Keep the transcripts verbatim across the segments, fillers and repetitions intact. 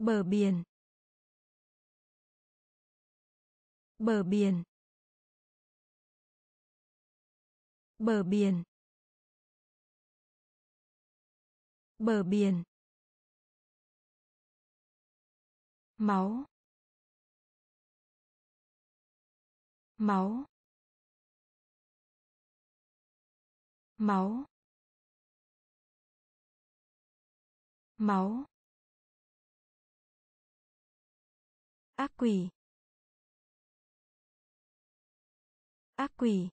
Bờ biển. Bờ biển. Bờ biển. Bờ biển. Máu. Máu. Máu. Máu. Ác quỷ. Ác quỷ.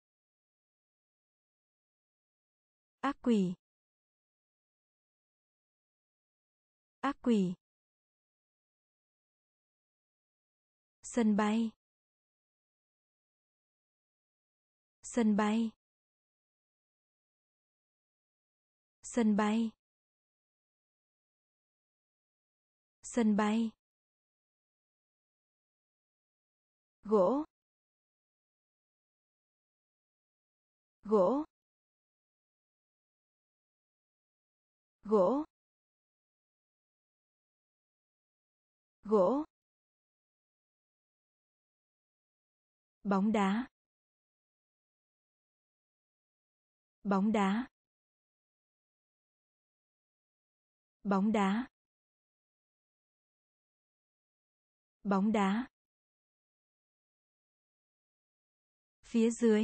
Ác quỷ. Ác quỷ. Sân bay. Sân bay. Sân bay. Sân bay. Gỗ. Gỗ. Gỗ. Gỗ. Bóng đá. Bóng đá. Bóng đá. Bóng đá. Phía dưới.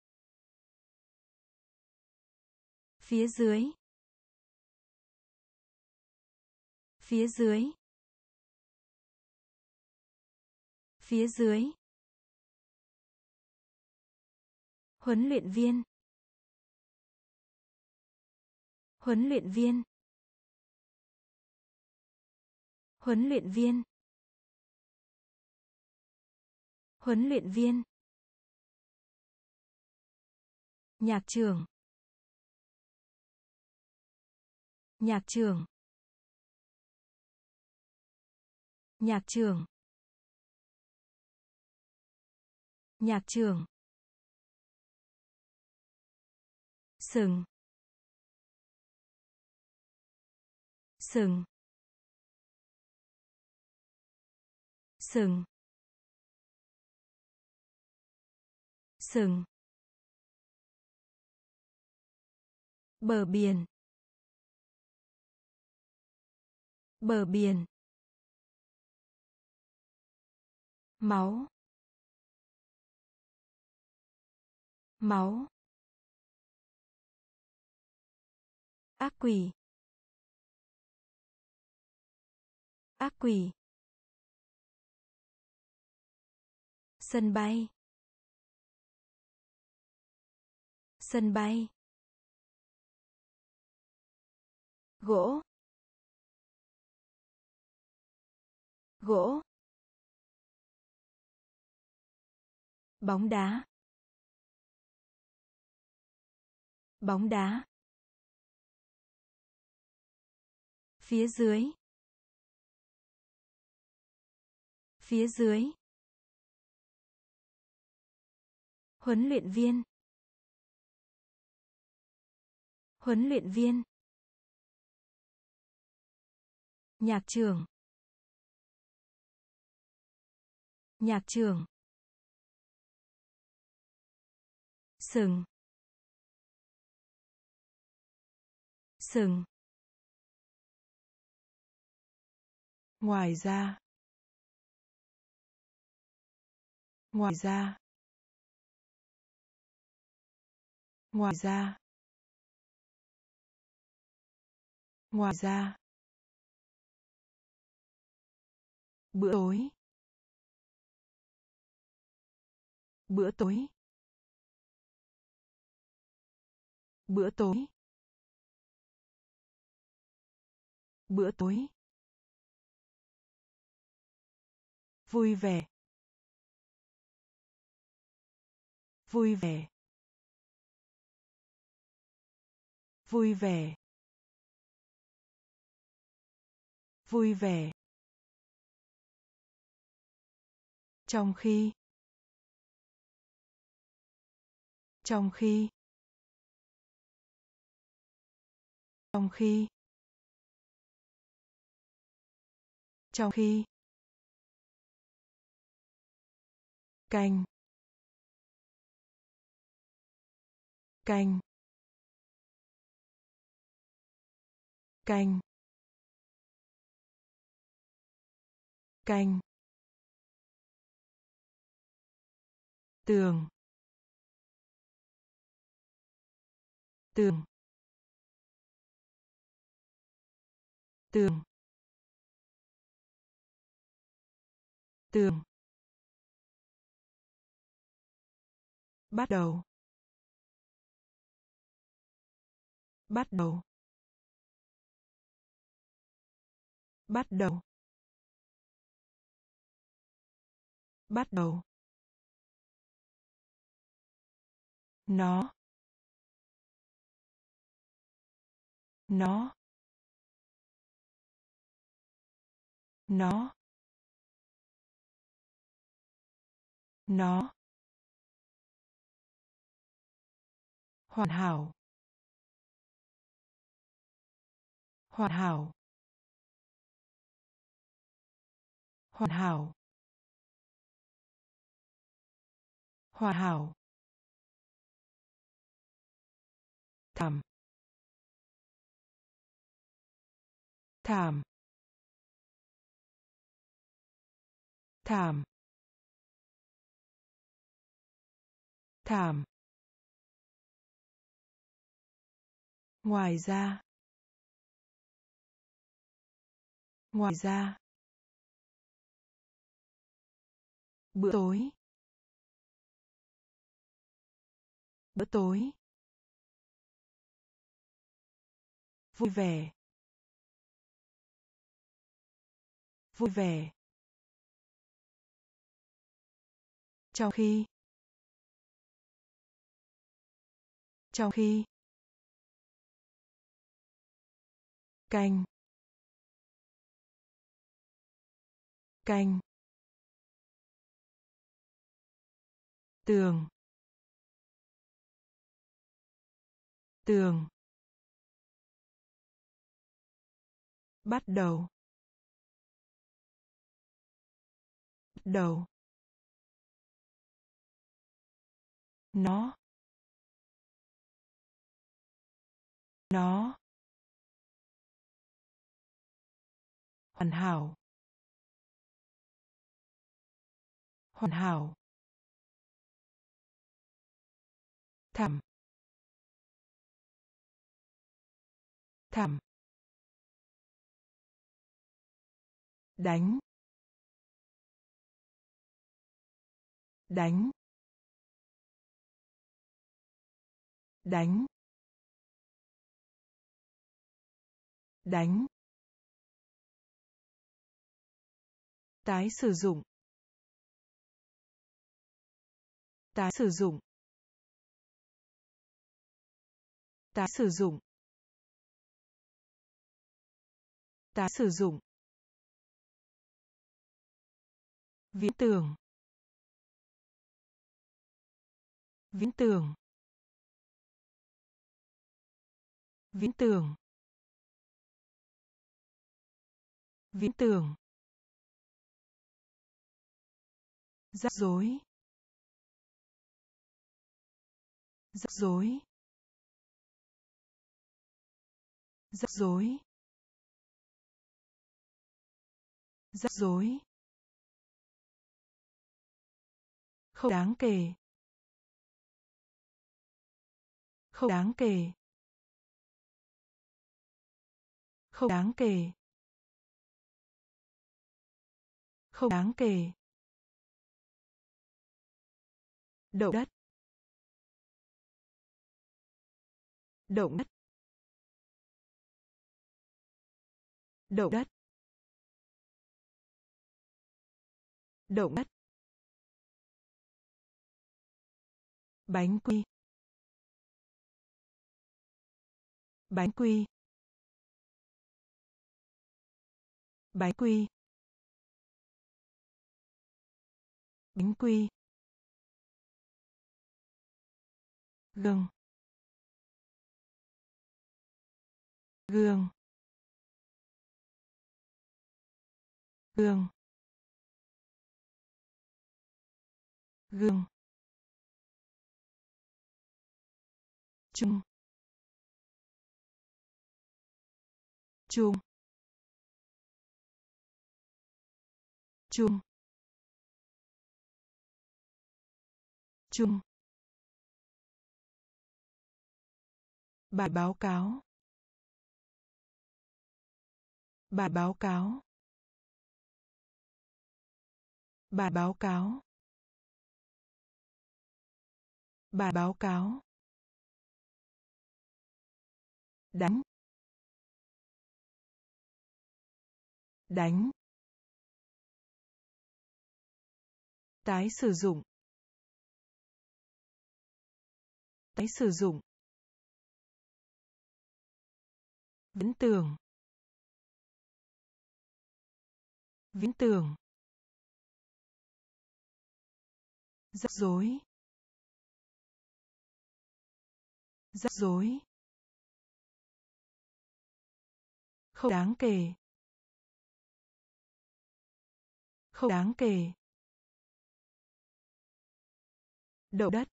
Phía dưới. Phía dưới. Phía dưới. Huấn luyện viên. Huấn luyện viên. Huấn luyện viên. Huấn luyện viên. Nhạc trưởng. Nhạc trưởng. Nhạc trưởng. Nhạc trưởng. Sừng. Sừng. Sừng. Sừng. Bờ biển. Bờ biển. Máu. Máu. Ác quỷ. Ác quỷ. Sân bay. Sân bay. Gỗ. Gỗ. Bóng đá. Bóng đá. Phía dưới. Phía dưới. Huấn luyện viên. Huấn luyện viên. Nhạc trưởng. Nhạc trưởng. Sừng. Sừng. Ngoài ra. Ngoài ra. Ngoài ra. Ngoài ra. Bữa tối. Bữa tối. Bữa tối. Bữa tối. Vui vẻ. Vui vẻ. Vui vẻ. Vui vẻ. Trong khi. Trong khi. Trong khi. Trong khi. Canh. Canh. Canh. Canh. Tường. Tường. Tường. Tường. Bắt đầu. Bắt đầu. Bắt đầu. Bắt đầu. Nó. Nó. Nó. Nó. Hoàn hảo. Hoàn hảo. Hoàn hảo. Hoàn hảo. Thảm. Thảm. Thảm. Thảm. Ngoài ra. Ngoài ra. Bữa tối. Bữa tối. Vui vẻ. Vui vẻ. Trong khi. Trong khi. Canh. Canh. Tường. Tường. Bắt đầu. Bắt đầu. Nó. Nó. Hoàn hảo. Hoàn hảo. Thảm. Thảm. Đánh. Đánh. Đánh. Đánh. Tái sử dụng. Tái sử dụng. Tái sử dụng. Tái sử dụng. Viễn tường. Viễn tường. Viễn tường. Viễn tường. Rắc rối. Rắc rối. Rắc rối. Rắc rối. Không đáng kể. Không đáng kể. Không đáng kể. Không đáng kể. Động đất. Động đất. Động đất. Động đất. Bánh quy. Bánh quy. Bánh quy. Bánh quy. Gương. Gương. gương, gương, chung, chung, chung, chung. Bài báo cáo. Bài báo cáo. Bài báo cáo. Bài báo cáo. Đánh. Đánh. Tái sử dụng. Tái sử dụng. Viễn tưởng. Viễn tưởng. Rắc rối. Rắc rối. Không đáng kể. Không đáng kể. Động đất.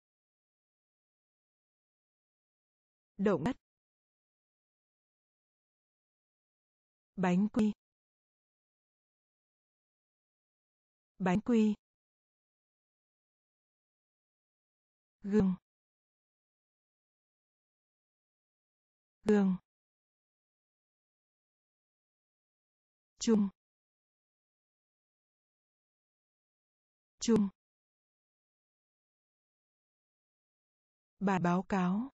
Động đất. Bánh quy. Bánh quy. Gương. Gương. Chung. Chung. Bài báo cáo.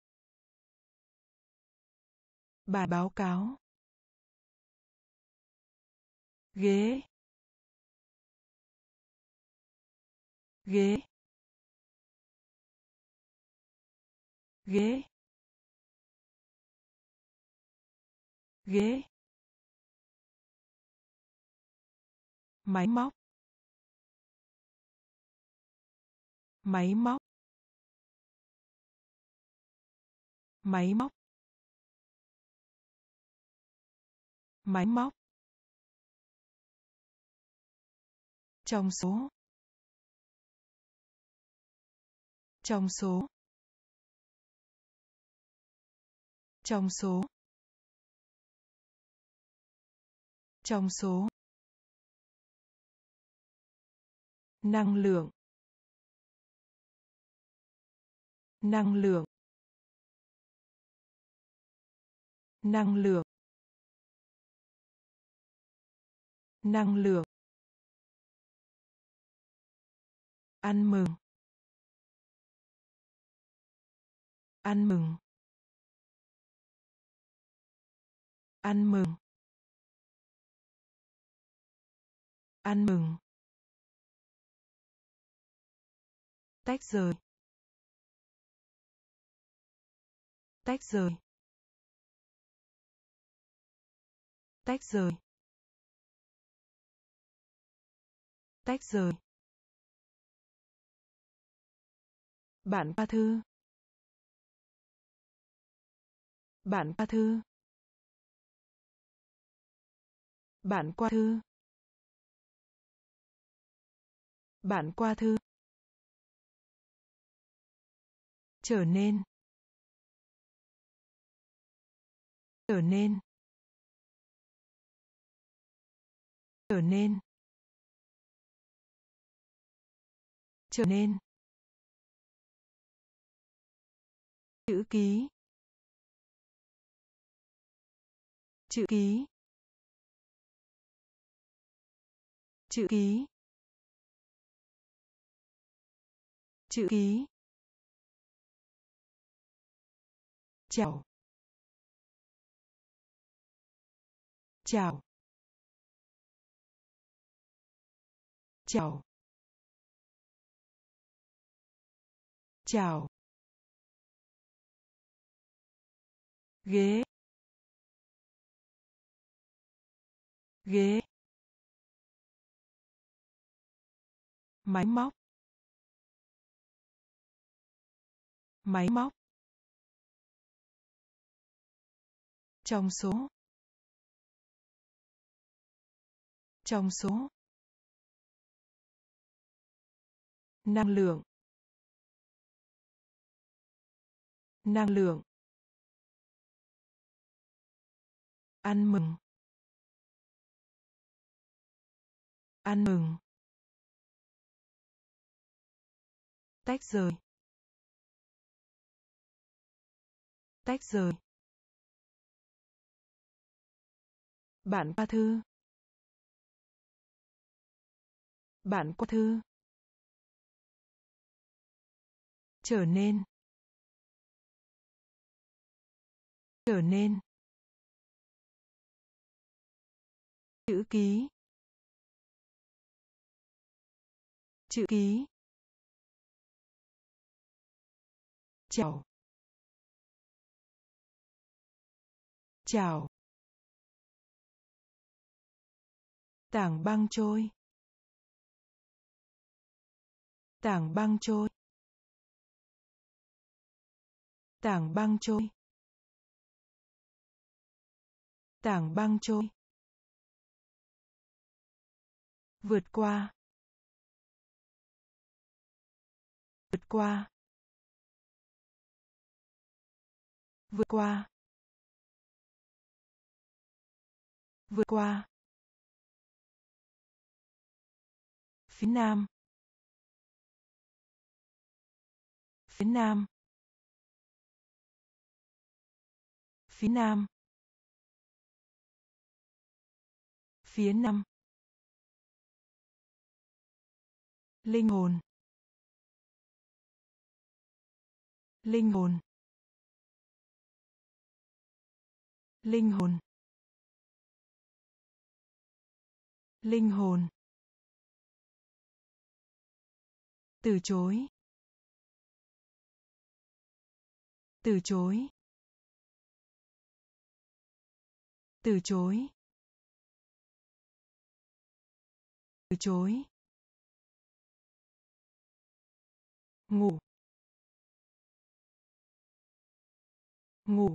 Bài báo cáo. Ghế. Ghế. Ghế. Ghế. Máy móc. Máy móc. Máy móc. Máy móc. Trong số. Trong số. Trong số. Trong số. Năng lượng. Năng lượng. Năng lượng. Năng lượng. Ăn mừng. Ăn mừng. Ăn mừng. Ăn mừng. Tách rời. Tách rời. Tách rời. Tách rời. Bạn qua thư. Bạn qua thư. Bạn qua thư. Bạn qua thư. Trở nên. Trở nên. Trở nên. Trở nên. Chữ ký. Chữ ký. Chữ ký. Chữ ký. Chào. Chào. Chào. Chào. Ghế. Ghế. Máy móc. Máy móc. Trong số. Trong số. Năng lượng. Năng lượng. Ăn mừng. Ăn mừng. Tách rời. Tách rời. Bạn qua thư. Bạn qua thư. Trở nên. Trở nên. Chữ ký. Chữ ký. Chào. Chào. Tảng băng trôi. Tảng băng trôi. Tảng băng trôi. Tảng băng trôi. Vượt qua. Vượt qua. Vượt qua. Vượt qua. Phía nam. Phía nam. Phía nam. Phía nam. Linh hồn. Linh hồn. Linh hồn. Linh hồn. Từ chối. Từ chối. Từ chối. Từ chối. Ngủ. Ngủ.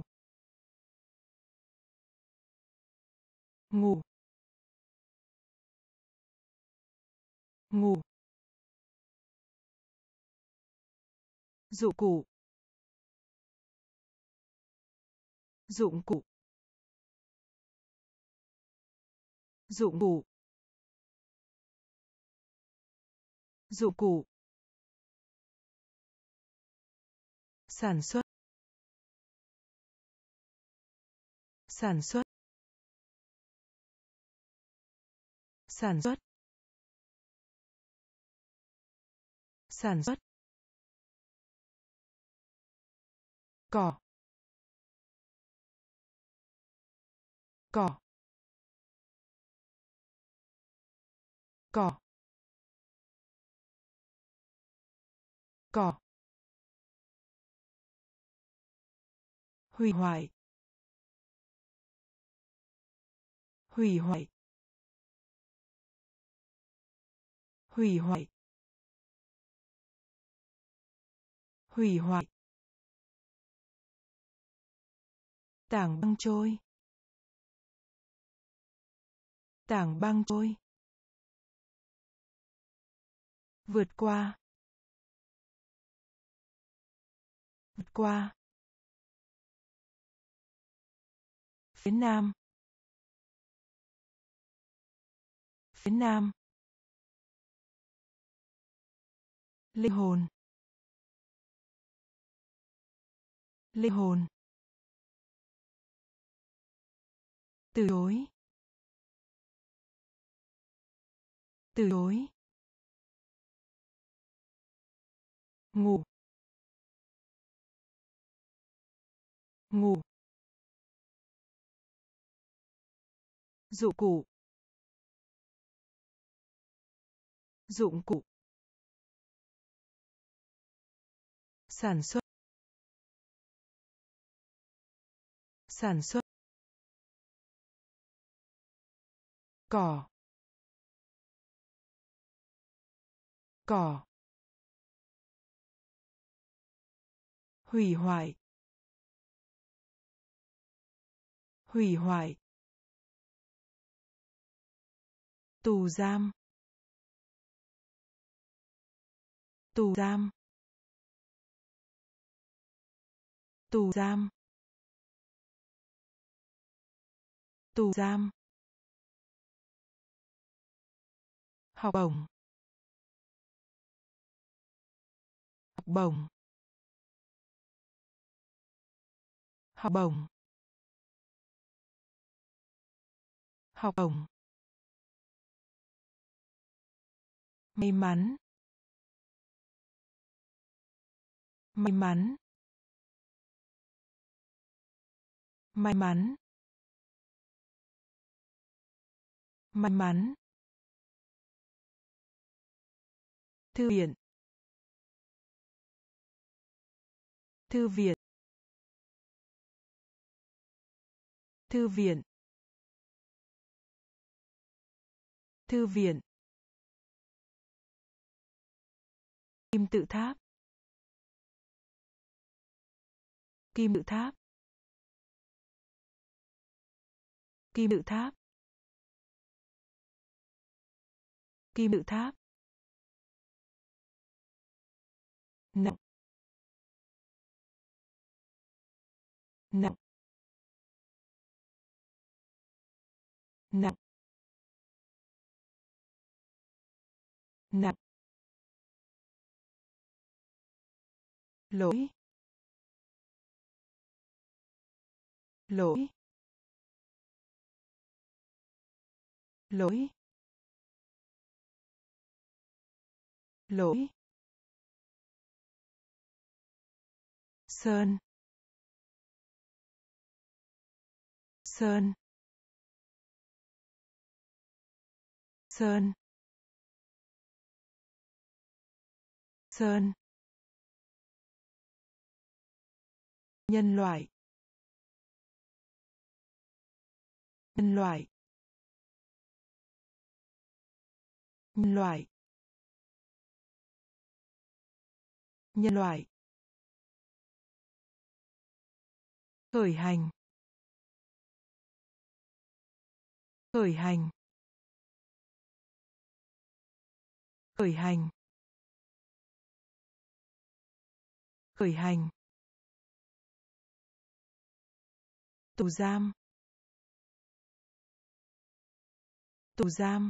Ngủ. Ngủ. Dụng cụ. Dụng cụ. Dụng cụ. Dụng cụ. Sản xuất. Sản xuất. Sản xuất. Sản xuất. Cỏ. Cỏ. Cỏ. Cỏ. Hủy hoại. Hủy hoại. Hủy hoại. Hủy hoại. Tảng băng trôi. Tảng băng trôi. Vượt qua. Vượt qua. Phía nam. Phía nam. Linh hồn. Linh hồn. Từ chối. Từ chối. Ngủ. Ngủ. Dụng cụ. Dụng cụ. Sản xuất. Sản xuất. Cỏ. Cỏ. Hủy hoại. Hủy hoại. Tù giam. Tù giam. Tù giam. Tù giam. Học bổng. Học bổng. Học bổng. Học bổng. May mắn. May mắn. May mắn. May mắn. Thư viện. Thư viện. Thư viện. Thư viện. Kim tự tháp. Kim tự tháp. Kim tự tháp. Kim tự tháp. Nặng. Nặng. Nặng. Nặng. Lỗi. Lỗi. Lỗi. Lỗi. Sơn. Sơn. Sơn. Sơn. Nhân loại. Nhân loại. Nhân loại. Nhân loại. Khởi hành. Khởi hành. Khởi hành. Khởi hành. Tù giam. Tù giam.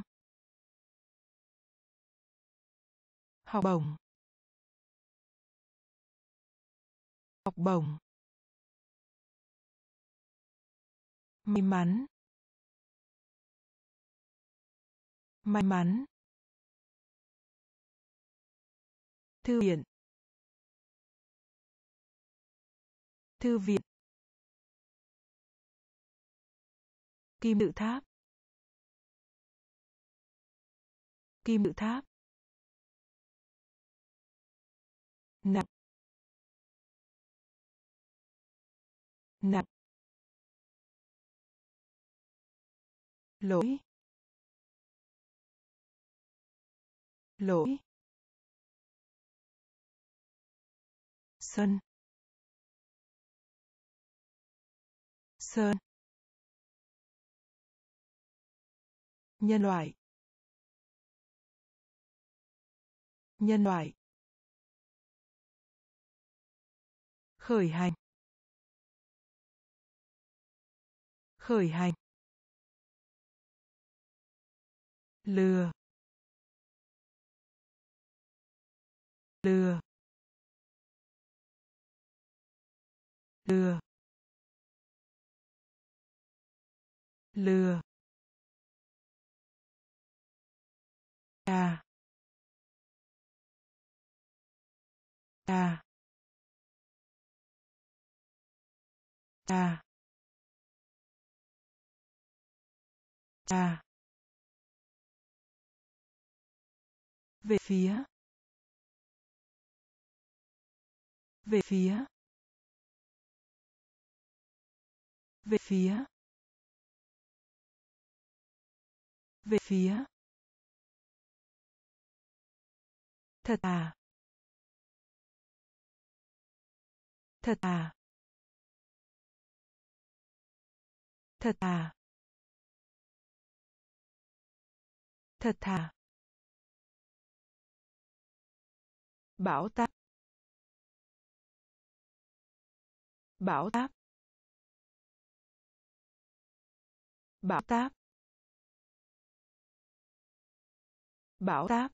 Học bổng. Học bổng. May mắn. May mắn. Thư viện. Thư viện. Kim tự tháp. Kim tự tháp. Nặng. Nặng. Lỗi. Lỗi. Sơn. Sơn. Nhân loại. Nhân loại. Khởi hành. Khởi hành. Lừa. Lừa. Lừa. Lừa. À. À. À. À. Về phía. Về phía. Về phía. Về phía. Thật à. Thật à. Thật à. Thật thà. Bão táp. Bão táp. Bão táp. Bão táp.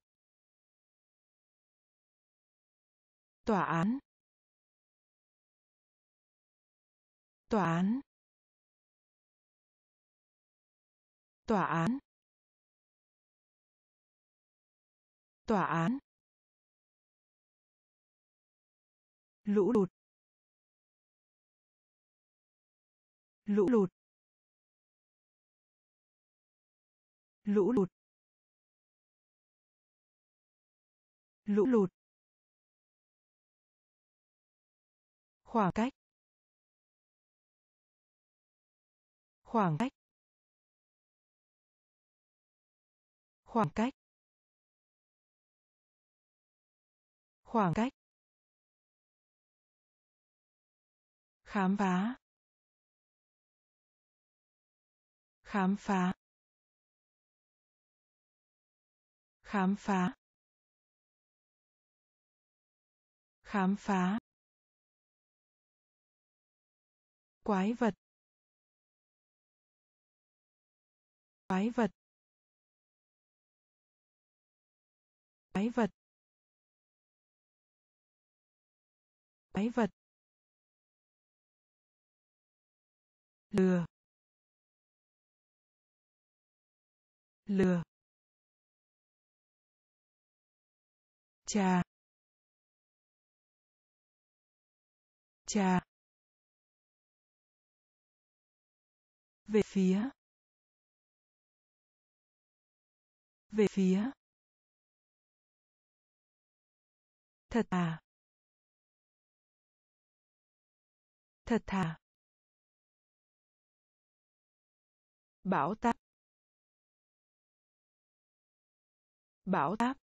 Tòa án. Tòa án. Tòa án. Tòa án. Lũ lụt. Lũ lụt. Lũ lụt. Lũ lụt. Khoảng cách. Khoảng cách. Khoảng cách. Khoảng cách. Khám phá. Khám phá. Khám phá. Khám phá. Quái vật. Quái vật. Quái vật. Quái vật. Lừa. Lừa. Trà. Trà. Về phía. Về phía. Thật thà. Thật thà. Bão táp. Bão táp.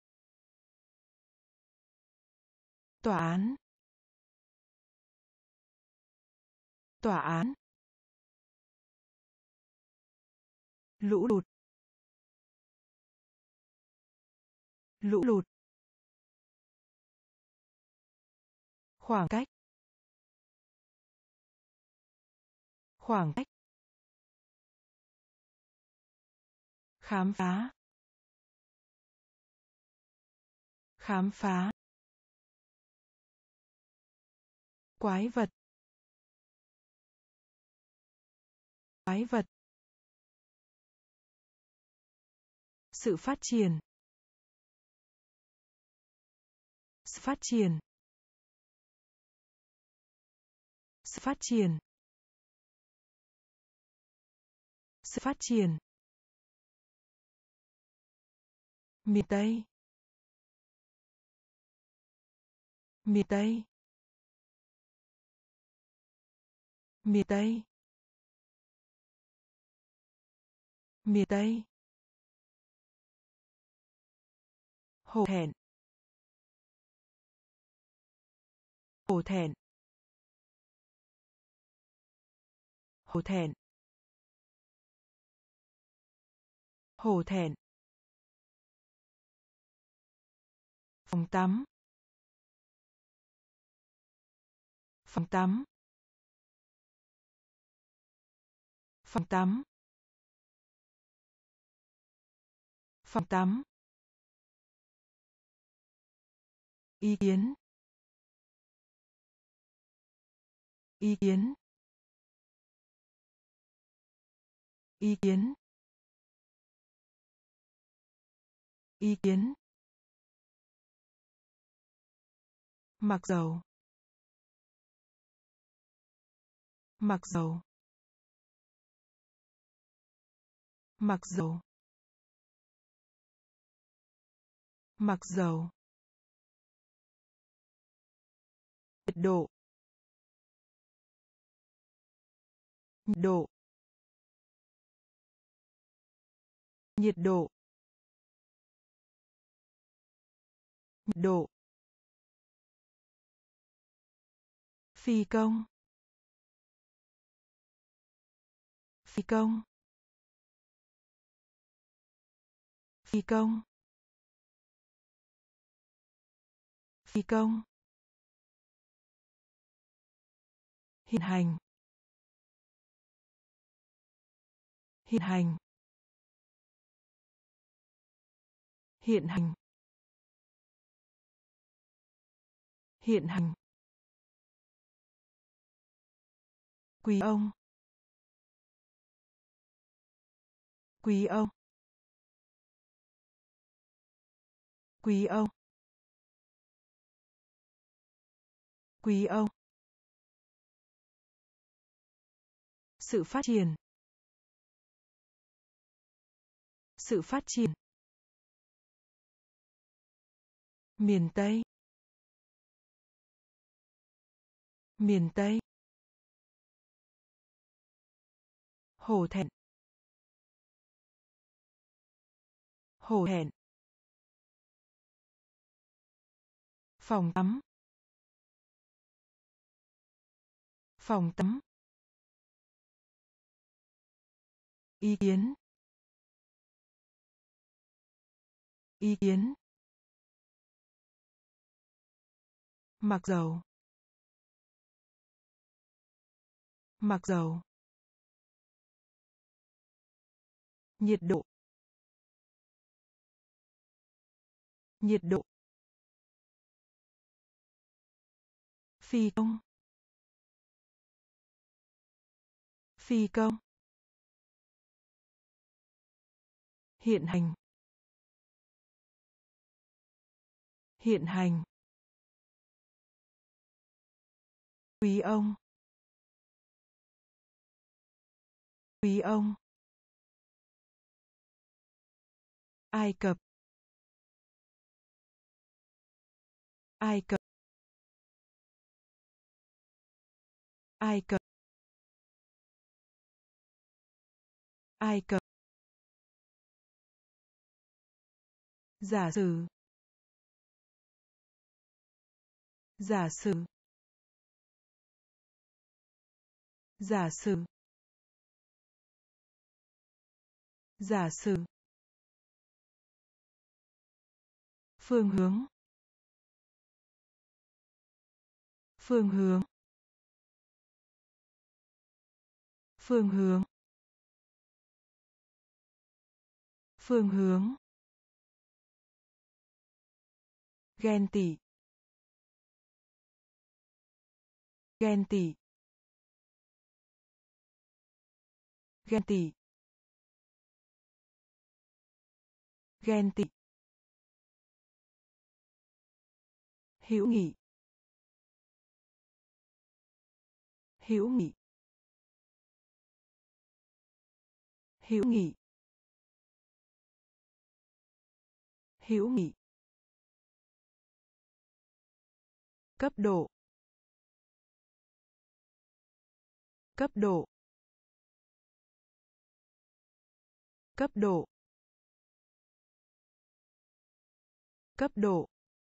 Tòa án. Tòa án. Lũ lụt. Lũ lụt. Khoảng cách. Khoảng cách. Khám phá. Khám phá. Quái vật. Quái vật. Sự phát triển. Sự phát triển. Sự phát triển. Sự phát triển. Miền Tây. Miền Tây. Miền Tây. Miền Tây. Hổ thẹn. Hổ thẹn. Hổ thẹn. Hổ thẹn. Phòng tắm. Phòng tắm. Phòng tắm. Phòng tắm. Ý kiến. Ý kiến. Ý kiến. Ý kiến. Mặc dầu. Mặc dầu. Mặc dầu. Mặc dầu. Nhiệt độ. Nhiệt độ. Nhiệt độ. Nhiệt độ. Phi công. Phi công. Phi công. Phi công. Hiện hành. Hiện hành. Hiện hành. Hiện hành. Quý ông. Quý ông. Quý ông. Quý ông. Sự phát triển. Sự phát triển. Miền Tây. Miền Tây. Hổ thẹn. Hổ thẹn. Phòng tắm. Phòng tắm. Ý kiến. Ý kiến. Mặc dầu. Mặc dầu. Nhiệt độ. Nhiệt độ. Phi công. Phi công. Hiện hành. Hiện hành. Quý ông. Quý ông. Ai Cập. Ai Cập. Ai Cập. Ai Cập. Giả sử. Giả sử. Giả sử. Giả sử. Phương hướng. Phương hướng. Phương hướng. Phương hướng. Ghen tị. Ghen tị. Ghen tị. Ghen tị. Hữu nghị. Hữu nghị. Hữu nghị. Hữu nghị. Cấp độ. Cấp độ. Cấp độ. Cấp độ.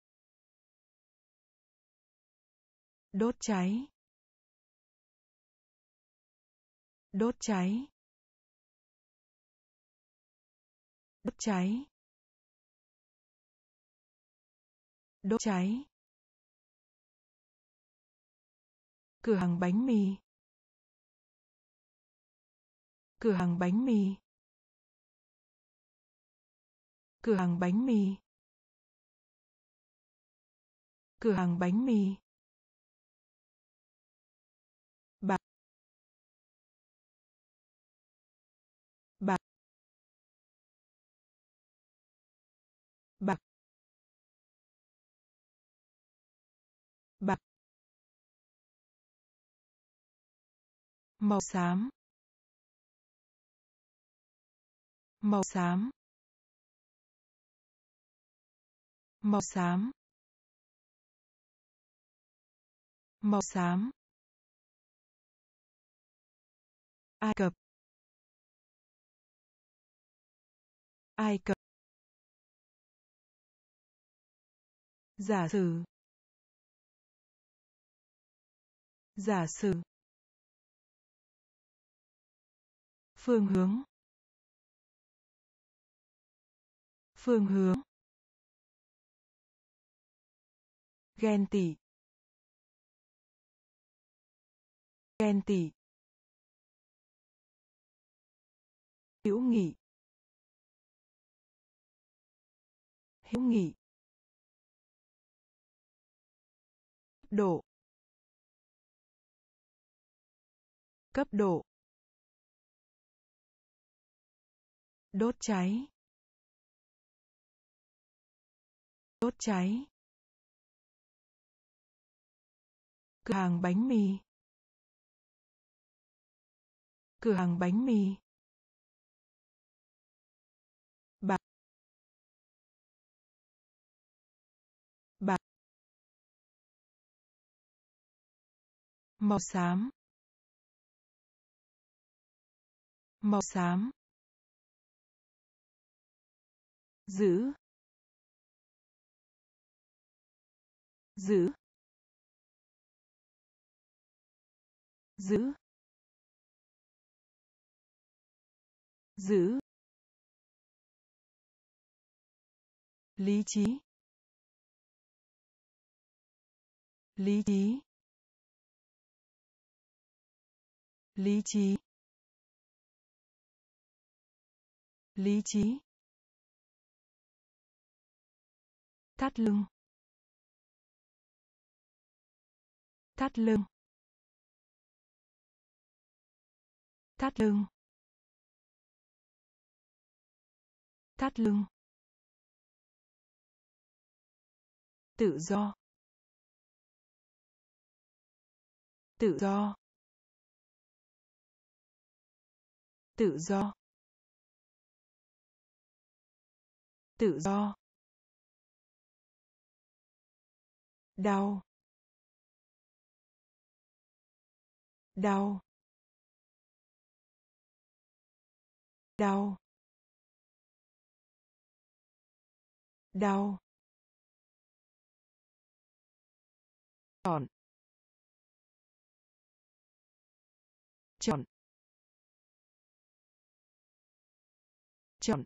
Đốt cháy. Đốt cháy. Đốt cháy. Đốt cháy. Cửa hàng bánh mì. Cửa hàng bánh mì. Cửa hàng bánh mì. Cửa hàng bánh mì. Bạc. Bạc. Bạc. Bạc. Màu xám. Màu xám. Màu xám. Màu xám. Ai Cập. Ai Cập. Giả sử. Giả sử. Phương hướng. Phương hướng. Ghen tị. Ghen tị. Hữu nghị. Hữu nghị. Độ. Cấp độ. Đốt cháy. Đốt cháy. Cửa hàng bánh mì. Cửa hàng bánh mì. Bạc. Bạc. Màu xám. Màu xám. Giữ. Giữ. Giữ. Giữ. Lý trí. Lý trí. Lý trí. Lý trí. Thắt lưng. Thắt lưng. Thắt lưng. Thắt lưng. Tự do. Tự do. Tự do. Tự do. Đau. Đau. Đau. Đau. Chọn. Chọn. Chọn.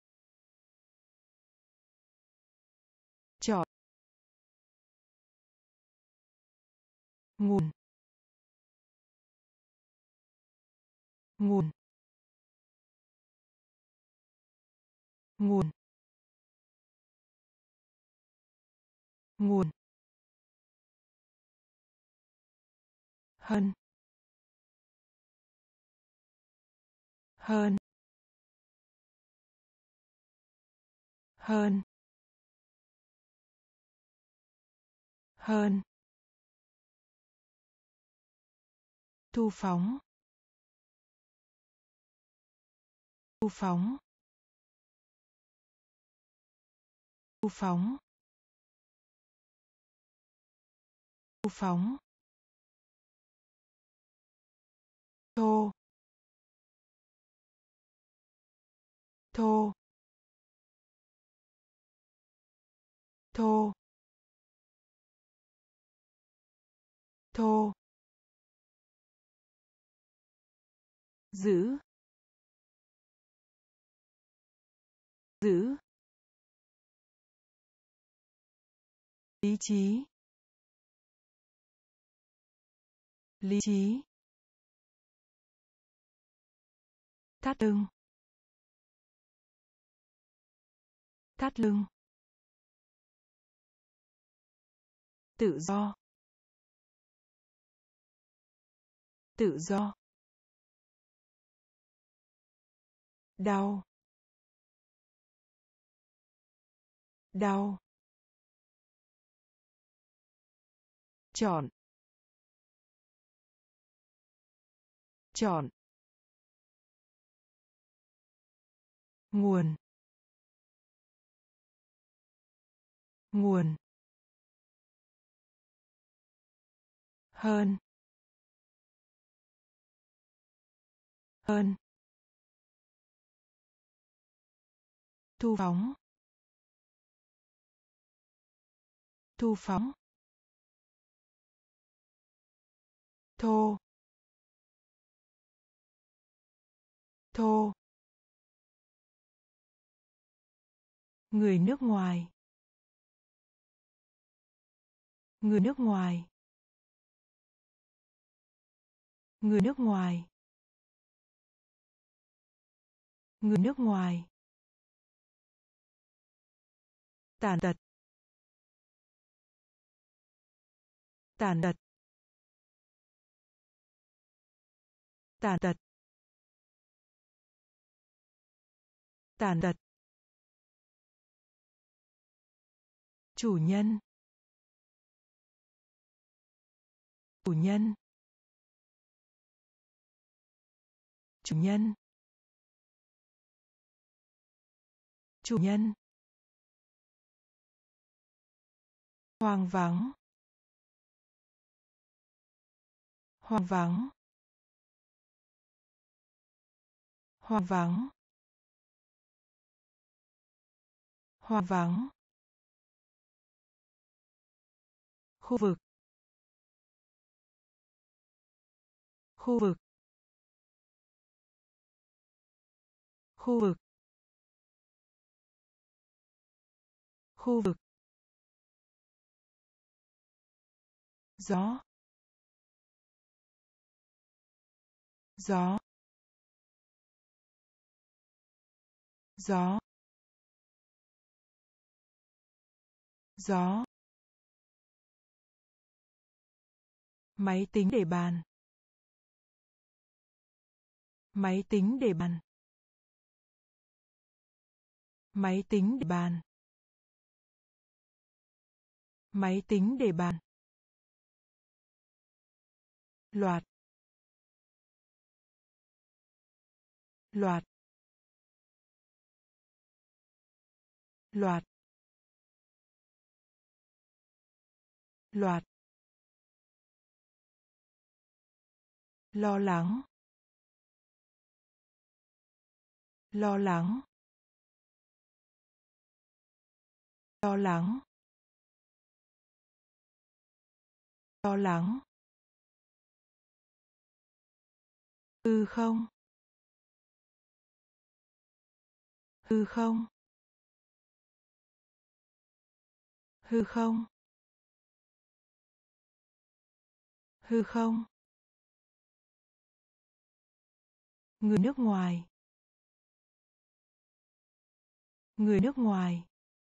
Chọn. Nguồn. Nguồn. Nguồn. Nguồn. Hơn. Hơn. Hơn. Hơn. Thu phóng. Thu phóng. Thu phóng. Thu phóng. Thô. Thô. Thô. Thô. Giữ. Giữ. Lý trí. Lý trí. Thắt lưng. Thắt lưng. Tự do. Tự do. Đau. Đau. Chọn. Chọn. Nguồn. Nguồn. Hơn. Hơn. Thu phóng. Thu phóng. Thô. Thô. Người nước ngoài. Người nước ngoài. Người nước ngoài. Người nước ngoài. Tàn tật. Tàn tật. Tàn tật. Tàn tật. Chủ nhân. Chủ nhân. Chủ nhân. Chủ nhân. Hoang vắng. Hoang vắng. Hoang vắng. Hoang vắng. Khu vực. Khu vực. Khu vực. Khu vực. Gió. Gió. Gió. Gió. Máy tính để bàn. Máy tính để bàn. Máy tính để bàn. Máy tính để bàn. Loạt. Loạt. Loạt. Loạt. Lo lắng. Lo lắng. Lo lắng. Lo lắng. Hư không. Hư không. Hư không. Hư không. Người nước ngoài. Người nước ngoài.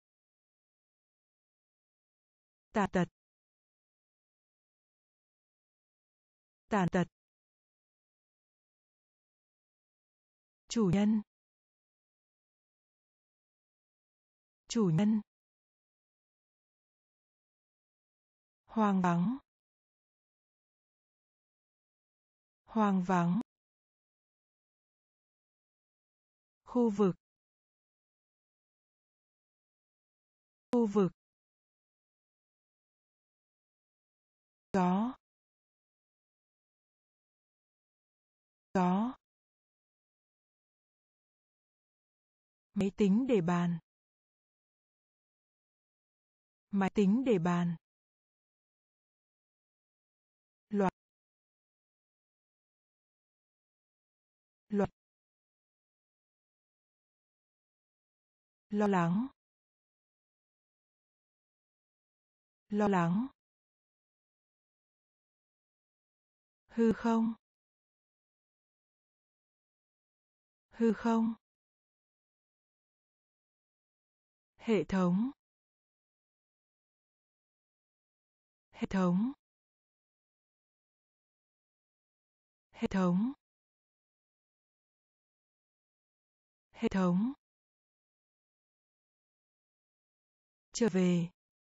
Tàn tật. Tàn tật. Chủ nhân. Chủ nhân. Hoang vắng. Hoang vắng. Khu vực. Khu vực. Gió. Gió. Máy tính để bàn. Máy tính để bàn. Loạt. Loạt. Lo lắng. Lo lắng. Hư không. Hư không. Hệ thống. Hệ thống. Hệ thống. Hệ thống. Trở về.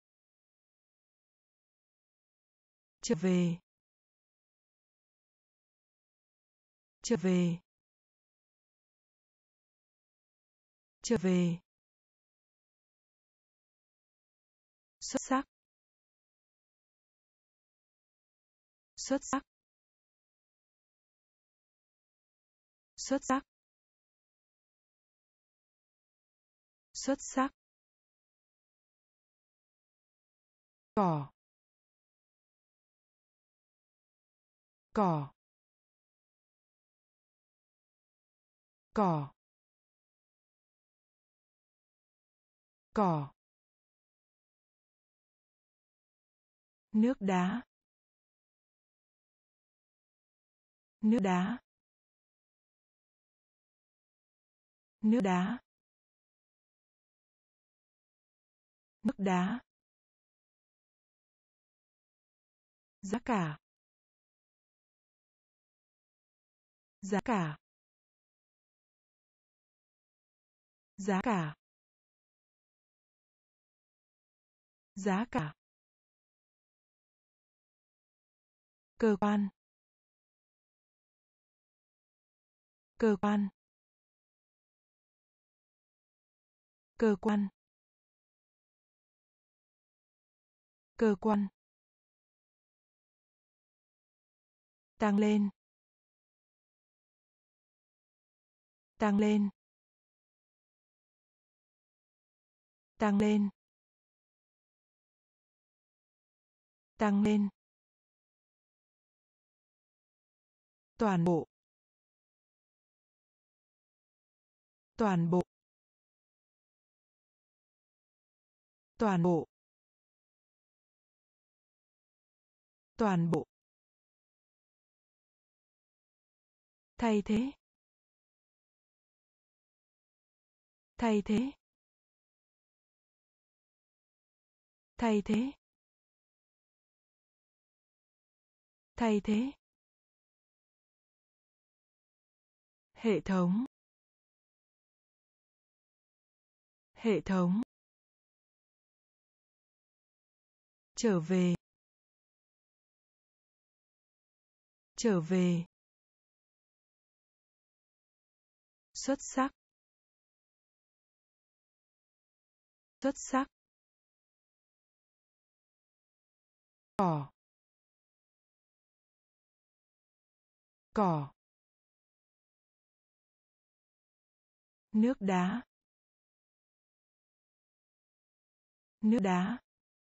Trở về. Trở về. Trở về. Xuất sắc. Xuất sắc. Xuất sắc. Xuất sắc. Cỏ. Cỏ. Cỏ. cỏ, nước đá, nước đá, nước đá, nước đá, giá cả, giá cả, giá cả, giá cả, cơ quan, cơ quan, cơ quan, cơ quan, tăng lên, tăng lên, tăng lên, tăng lên, toàn bộ, toàn bộ, toàn bộ, toàn bộ, thay thế, thay thế, thay thế, thay thế, hệ thống, hệ thống, trở về, trở về, xuất sắc, xuất sắc, cỏ, cỏ, nước đá, nước đá,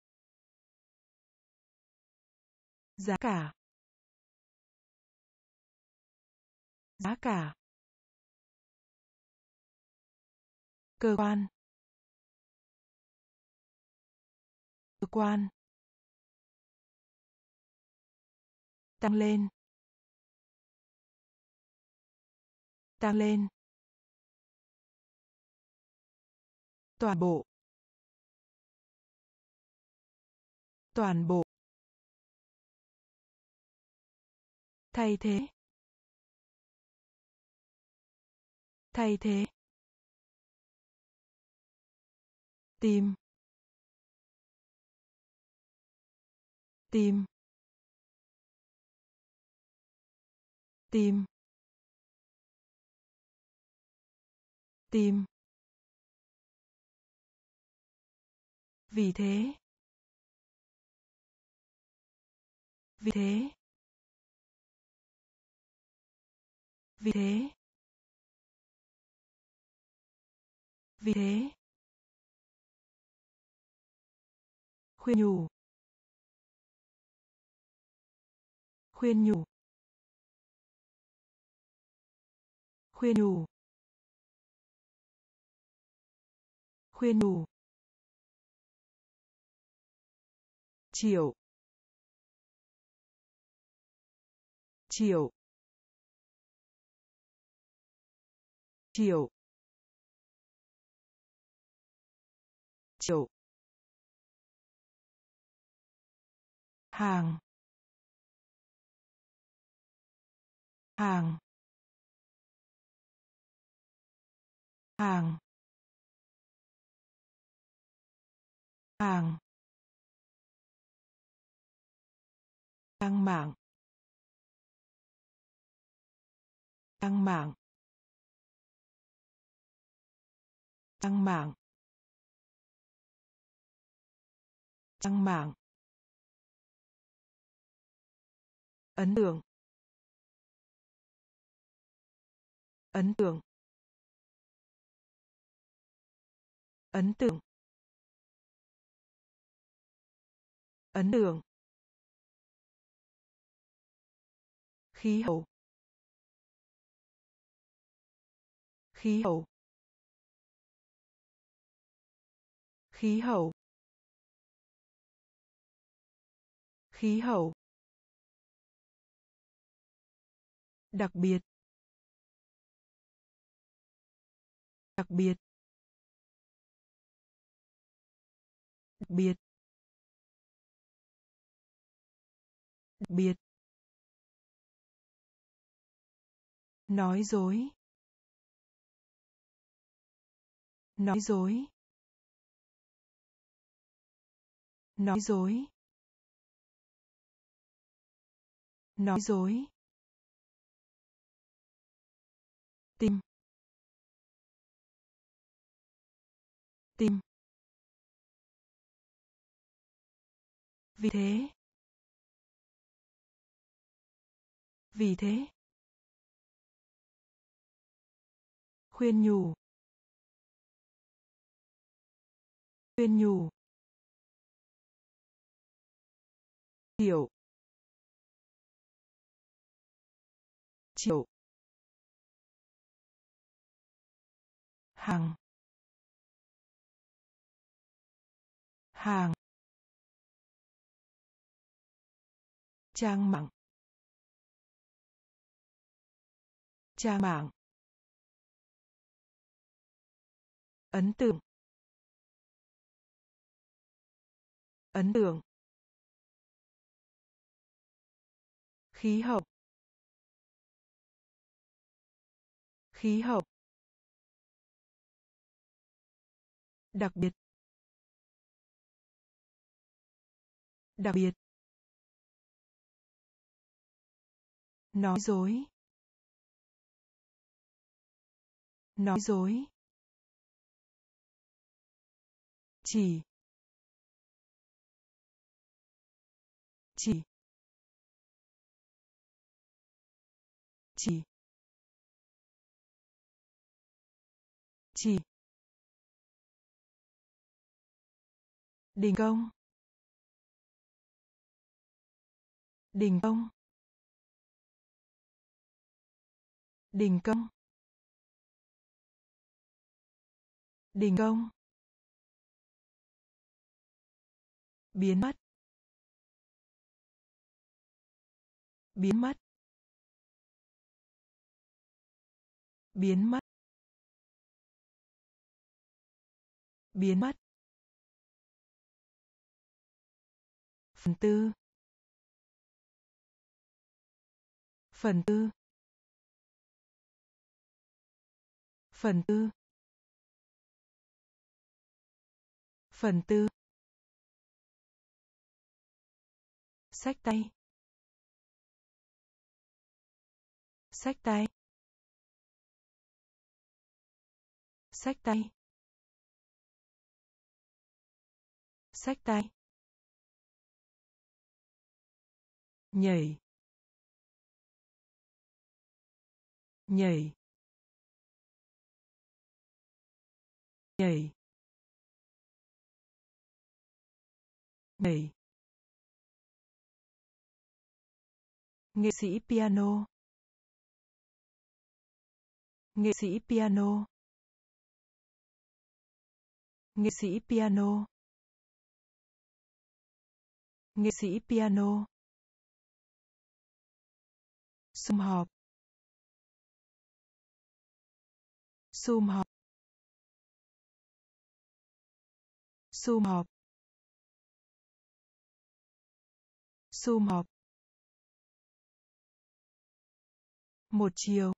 giá cả, giá cả, cơ quan, cơ quan, tăng lên, tăng lên, toàn bộ, toàn bộ, thay thế, thay thế, tìm, tìm, tìm, tìm, vì thế, vì thế, vì thế, vì thế, khuyên nhủ, khuyên nhủ, khuyên nhủ, khuyên nhủ, triệu, triệu, triệu, triệu, hàng, hàng, hàng, hàng, căng mạng, căng mạng, căng mạng, căng mạng, ấn tượng, ấn tượng, ấn tượng, ấn tượng, khí hậu, khí hậu, khí hậu, khí hậu, đặc biệt, đặc biệt, đặc biệt, đặc biệt, nói dối, nói dối, nói dối, nói dối, tim, tim, vì thế, vì thế, khuyên nhủ, khuyên nhủ, hiểu, chịu, hàng, hàng, trang mạng, trang mạng, ấn tượng, ấn tượng, khí hậu, khí hậu, đặc biệt, đặc biệt, nói dối, nói dối, chỉ, chỉ, chỉ, chỉ, đình công, đình công, đình công, đình công, biến mất, biến mất, biến mất, biến mất, phần tư, phần tư, phần tư, phần tư, xách tay, xách tay, xách tay, xách tay, nhảy, nhảy, nhảy, nhảy, nghệ sĩ piano, nghệ sĩ piano, nghệ sĩ piano, nghệ sĩ piano, sum họp, sum họp, sum họp, sum họp, một chiều,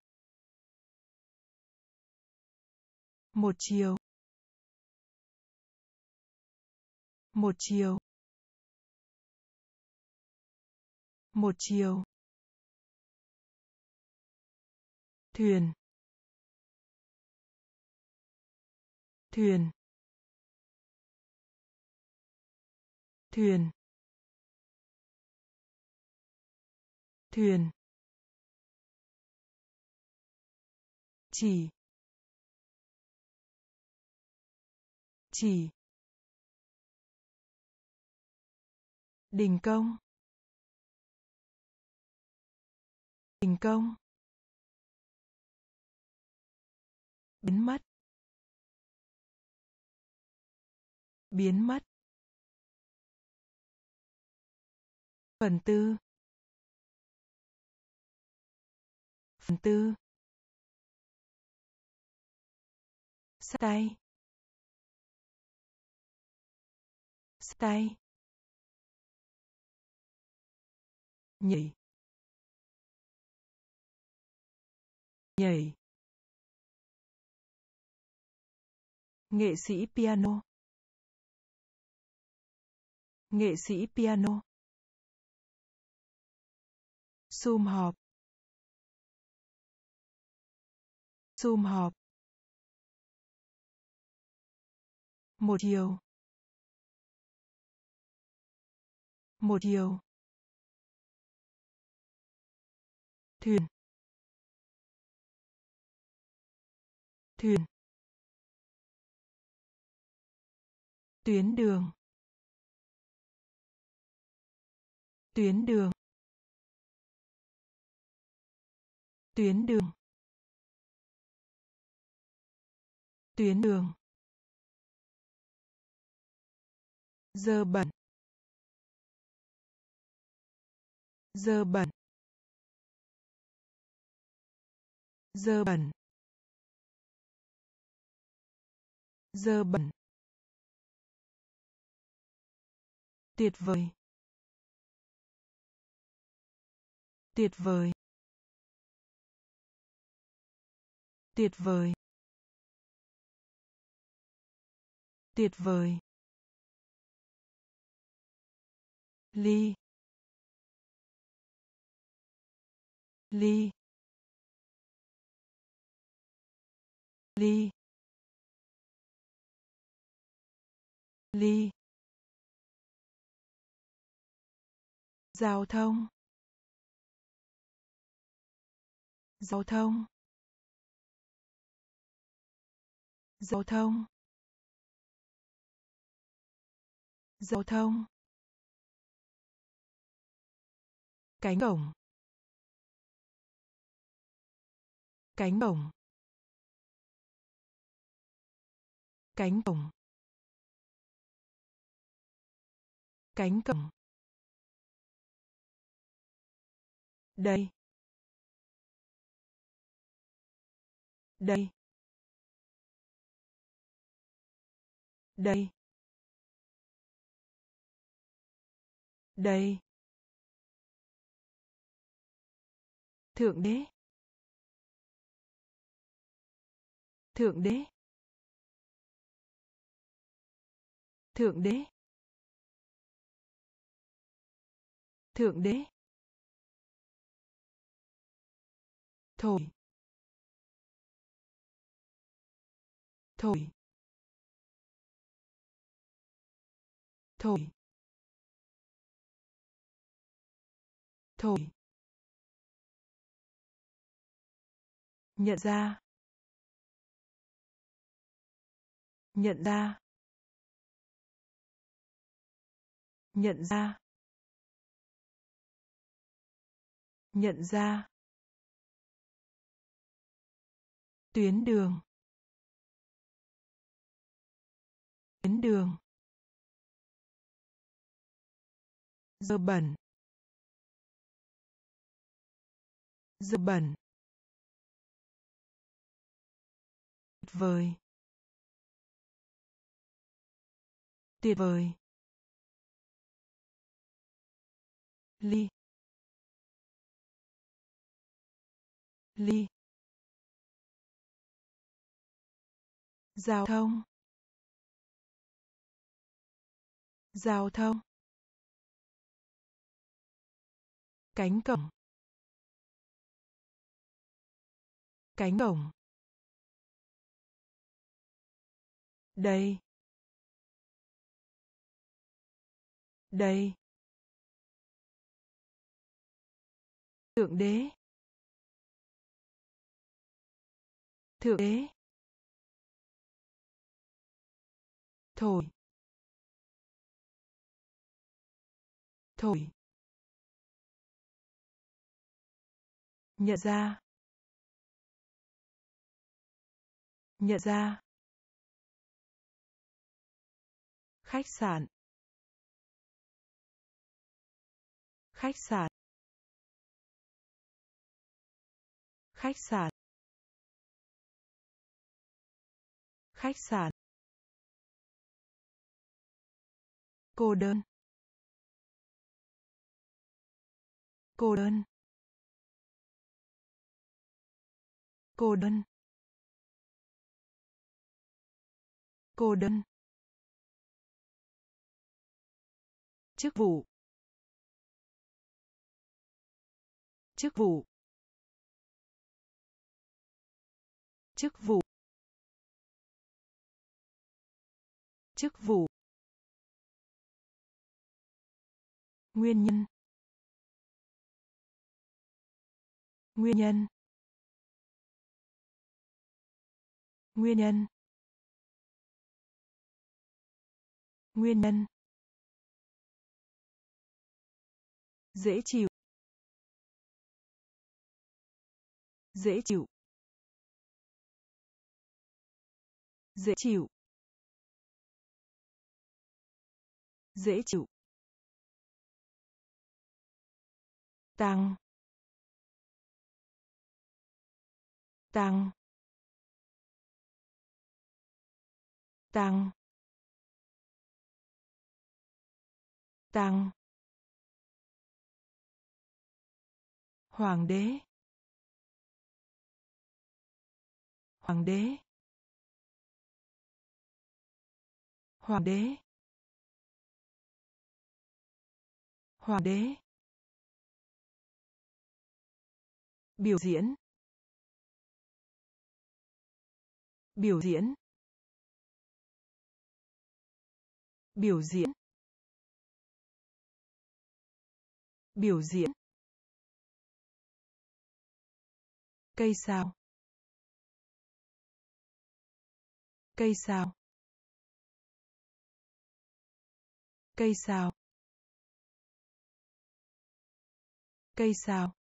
một chiều, một chiều, một chiều, thuyền, thuyền, thuyền, thuyền, chỉ, chỉ, đình công, đình công, biến mất, biến mất, phần tư, phần tư, xách tay, xách tay, nhảy, nhảy, nghệ sĩ piano, nghệ sĩ piano, sum họp, sum họp, một chiều, một chiều, thuyền, thuyền, tuyến đường, tuyến đường, tuyến đường, tuyến đường, dơ bẩn, dơ bẩn, dơ bẩn, dơ bẩn, tuyệt vời, tuyệt vời, tuyệt vời, tuyệt vời, ly, ly, ly, ly, giao thông, giao thông, giao thông, giao thông, cánh cổng, cánh cổng, cánh cổng, cánh cổng, đây, đây, đây, đây, thượng đế, thượng đế, thượng đế, thượng đế, thổi, thổi, thổi, thổi, nhận ra, nhận ra, nhận ra, nhận ra, tuyến đường, tuyến đường, dơ bẩn, dơ bẩn, tuyệt vời, tuyệt vời, ly, ly, giao thông, giao thông, cánh cổng, cánh cổng, đây, đây, thượng đế, thượng đế, thổi, thổi, nhận ra, nhận ra, khách sạn, khách sạn, khách sạn, khách sạn, cô đơn, cô đơn, cô đơn, cô đơn, chức vụ, chức vụ, chức vụ, chức vụ, nguyên nhân, nguyên nhân, nguyên nhân, nguyên nhân, dễ chịu, dễ chịu, dễ chịu, dễ chịu, tăng, tăng, tăng, tăng, hoàng đế, hoàng đế, hoàng đế, hoàng đế, biểu diễn, biểu diễn, biểu diễn, biểu diễn, cây sao, cây sao, cây sao, cây sao,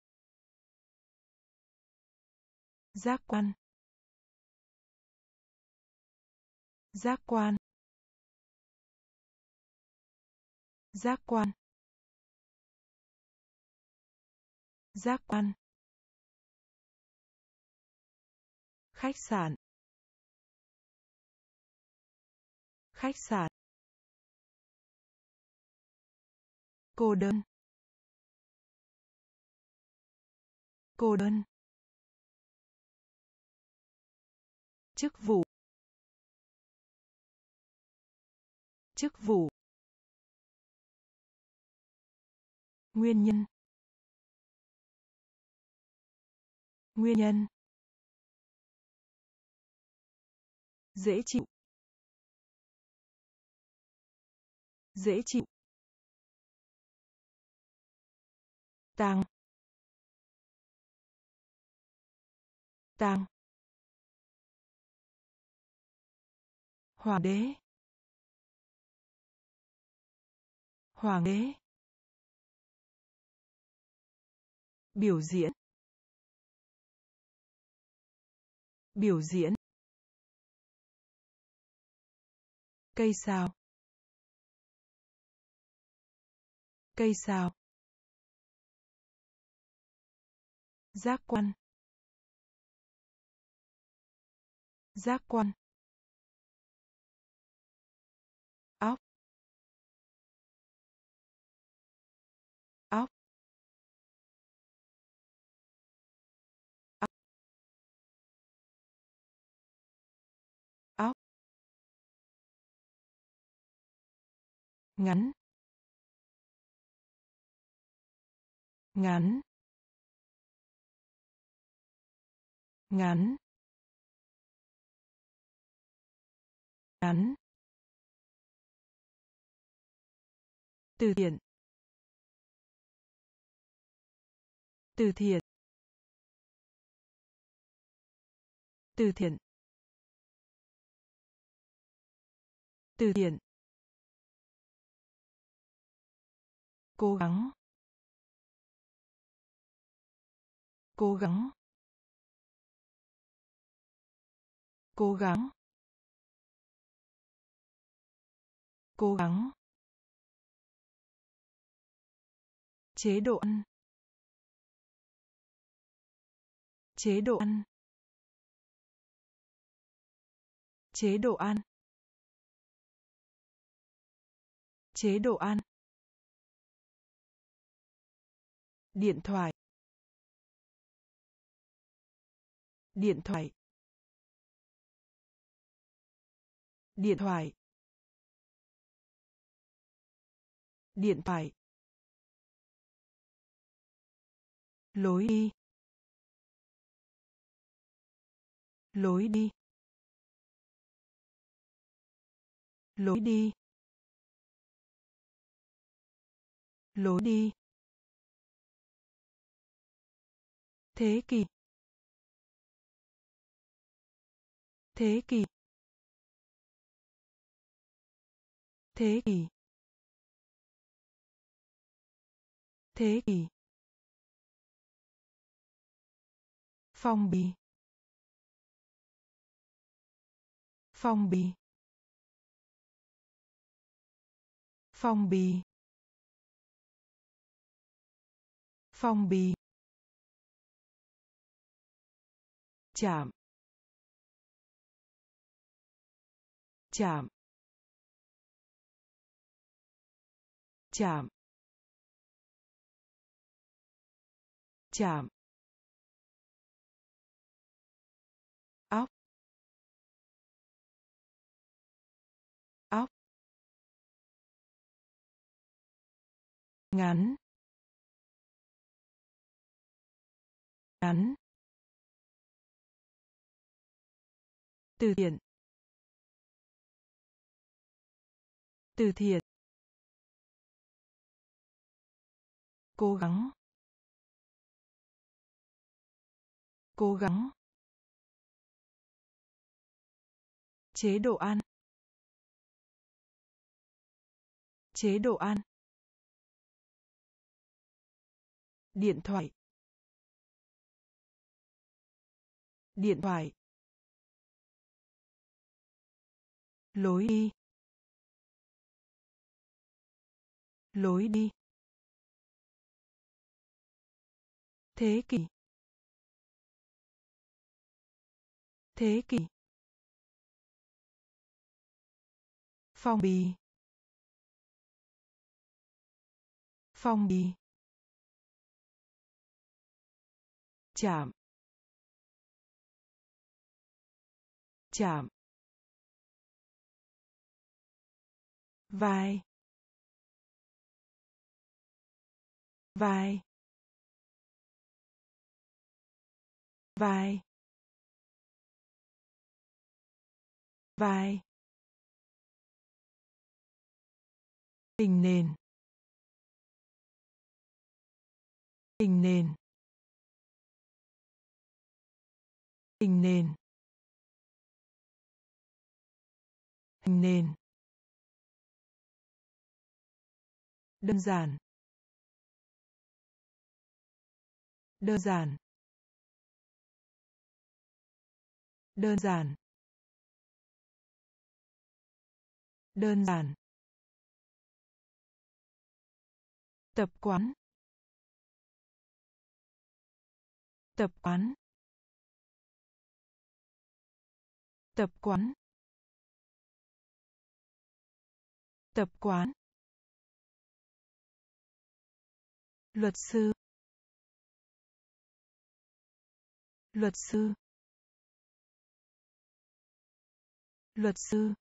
giác quan, giác quan, giác quan, giác quan, khách sạn, khách sạn, cô đơn, cô đơn, chức vụ, chức vụ, nguyên nhân, nguyên nhân, dễ chịu, dễ chịu, tăng, tăng, hoàng đế, hoàng đế, biểu diễn, biểu diễn, cây sao, cây sao, giác quan, giác quan, óc, óc, óc, óc, ngắn, ngắn, ngắn, ngắn, từ thiện, từ thiện, từ thiện, từ thiện, cố gắng, cố gắng, cố gắng, Cố gắng. Chế độ ăn. Chế độ ăn. Chế độ ăn. Chế độ ăn. Điện thoại. Điện thoại. Điện thoại. Điện thoại. Lối đi. Lối đi. Lối đi. Lối đi. Thế kỷ. Thế kỷ. Thế kỷ. Thế kỷ. Phong bì. Phong bì. Phong bì. Phong bì. Chạm. Chạm. Chạm. Chạm. Óc. Óc. Ngắn. Ngắn. Từ thiện. Từ thiện. Cố gắng. Cố gắng. Chế độ ăn. Chế độ ăn. Điện thoại. Điện thoại. Lối đi. Lối đi. Thế kỷ. Thế kỷ. Phong bì. Phong bì. Chạm. Chạm. Vai. Vai. Vai. Vai. Hình nền. Hình nền. Hình nền. Hình nền. Đơn giản. Đơn giản. Đơn giản. Đơn giản. Tập quán. Tập quán. Tập quán. Tập quán. Luật sư. Luật sư. Luật sư.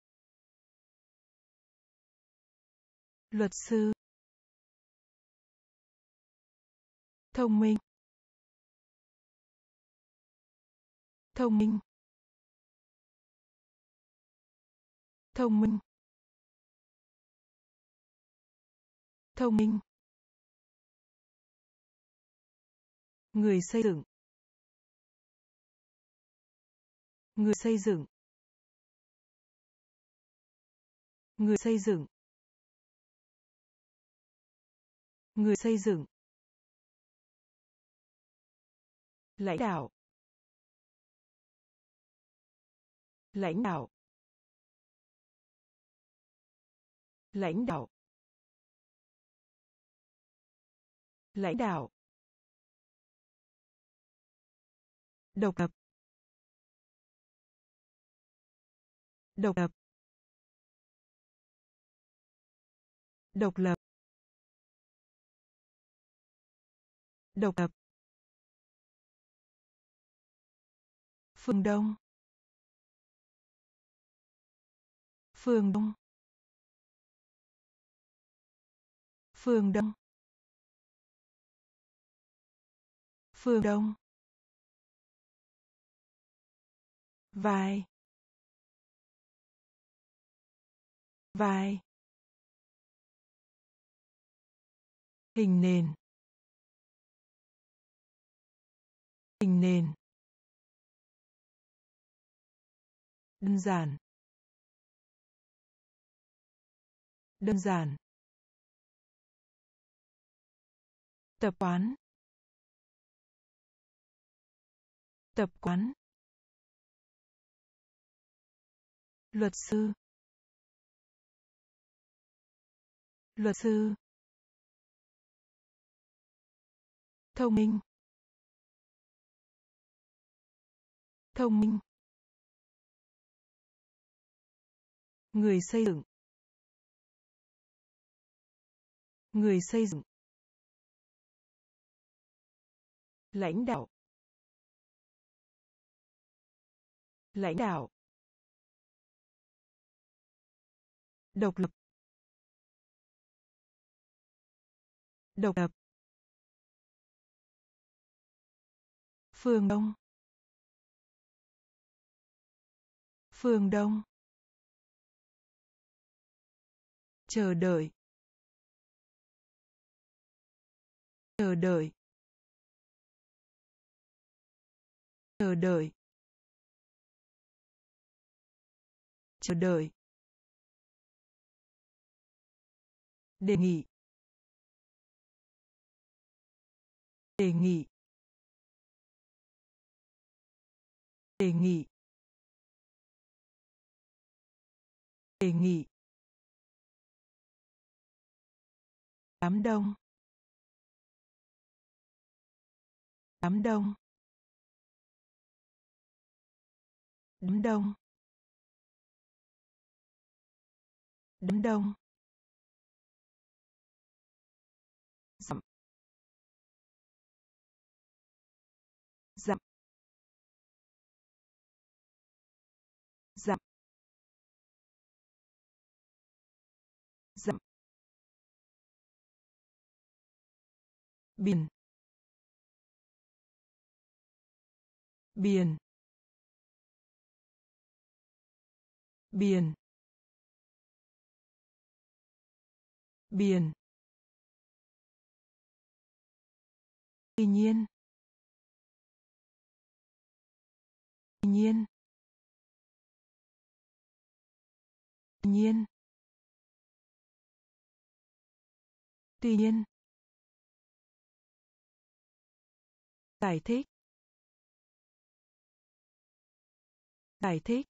Luật sư. Thông minh. Thông minh. Thông minh. Thông minh. Người xây dựng. Người xây dựng. Người xây dựng. Người xây dựng. Lãnh đạo. Lãnh đạo. lãnh đạo, lãnh đạo, độc lập, độc lập, độc lập, độc lập, phương Đông, phương Đông, phương Đông, phương Đông, vai, vai, hình nền, hình nền, đơn giản, đơn giản, tập quán, tập quán, luật sư, luật sư, thông minh, thông minh, người xây dựng, người xây dựng, lãnh đạo, lãnh đạo, độc lập, độc lập, phương Đông, phương Đông, chờ đợi, chờ đợi, chờ đợi, chờ đợi, đề nghị, đề nghị, đề nghị, đề nghị, đám đông, đám đông, đám đông, đám đông, dặm, dặm, dặm, dặm, biển, biển, biển, biển, tuy nhiên, tuy nhiên, tuy nhiên, tuy nhiên, giải thích, giải thích,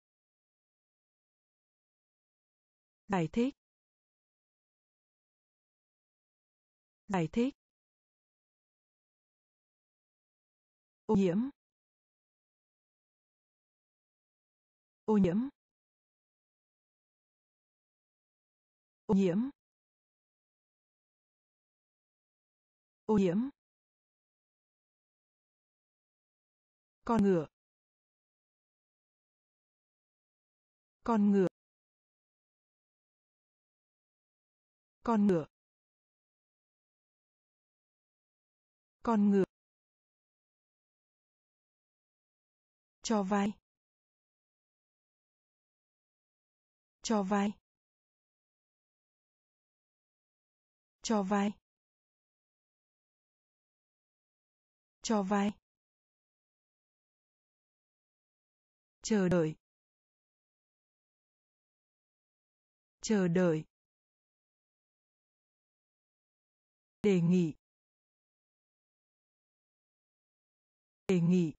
giải thích, giải thích, ô nhiễm, ô nhiễm, ô nhiễm, ô nhiễm, con ngựa, con ngựa, con ngựa, con ngựa, cho vay, cho vay, cho vay, cho vay, chờ đợi, chờ đợi, đề nghị, đề nghị,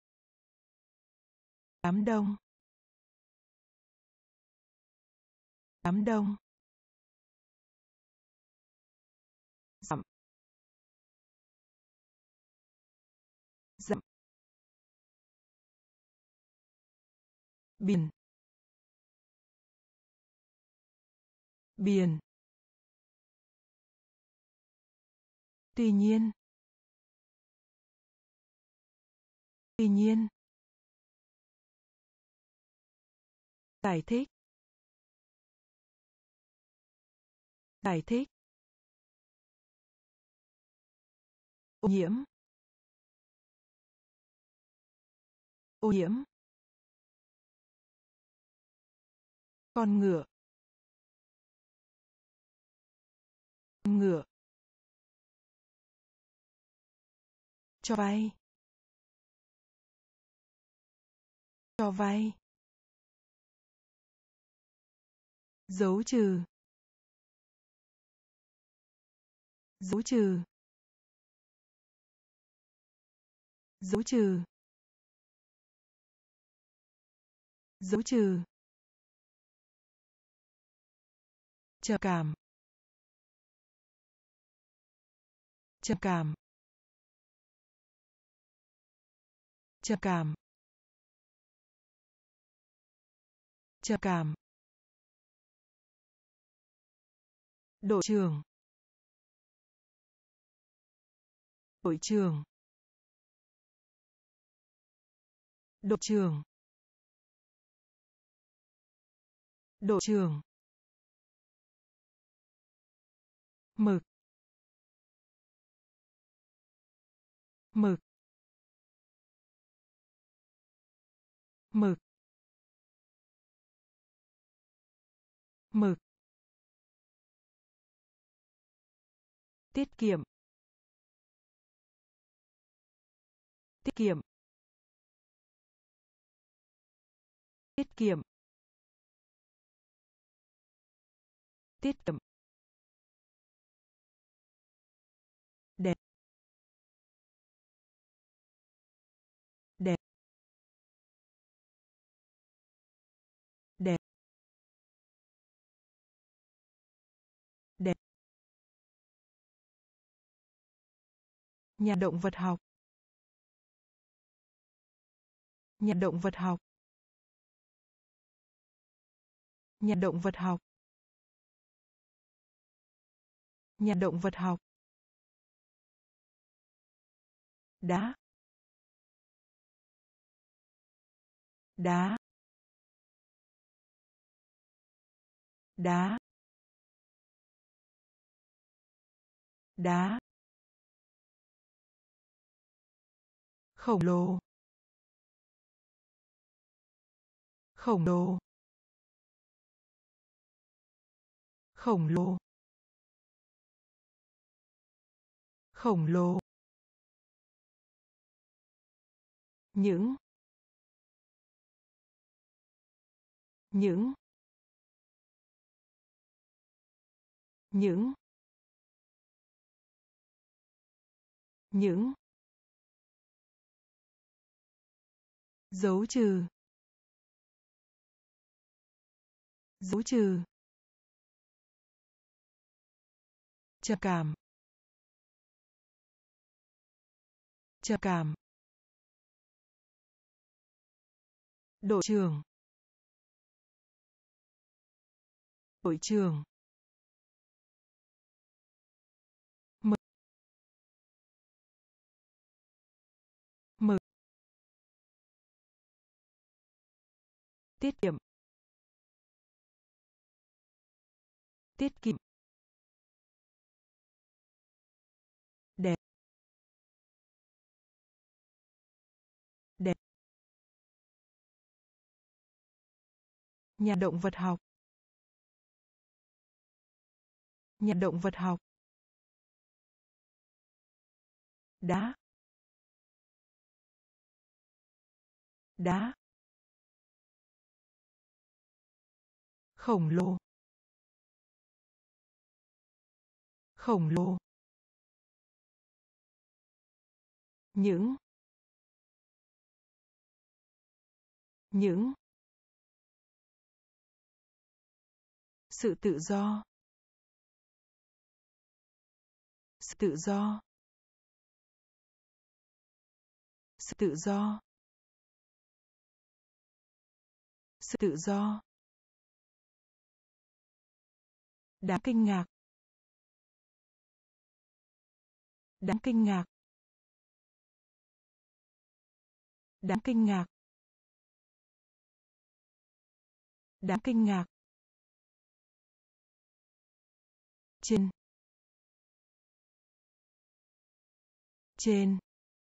đám đông, đám đông, dặm, dặm, biển, biển, tuy nhiên, tuy nhiên, giải thích, giải thích, ô nhiễm, ô nhiễm, con ngựa, con ngựa, cho vay, cho vay, dấu trừ, dấu trừ, dấu trừ, dấu trừ, trầm cảm, trầm cảm, trầm cảm, trầm cảm, đội trưởng, đội trưởng, đội trưởng, đội trưởng, mực, mực, mực, mực, tiết kiệm, tiết kiệm, tiết kiệm, tiết kiệm, đẹp, đẹp, đẹp, đẹp, nhà động vật học, nhà động vật học, nhà động vật học, nhà động vật học, đá, đá, đá, đá, khổng lồ, khổng lồ, khổng lồ, khổng lồ, những, những, những, những, dấu trừ, dấu trừ, trầm cảm, trầm cảm, đội trưởng, đội trưởng, mực, mực, tiết kiệm, tiết kiệm, đẹp, đẹp, nhà động vật học, nhà động vật học, đá, đá, khổng lồ, khổng lồ, những, những, Sự tự do. Sự tự do. Sự tự do. Sự tự do. Đáng kinh ngạc. Đáng kinh ngạc. Đáng kinh ngạc. Đáng kinh ngạc. Trên. Trên.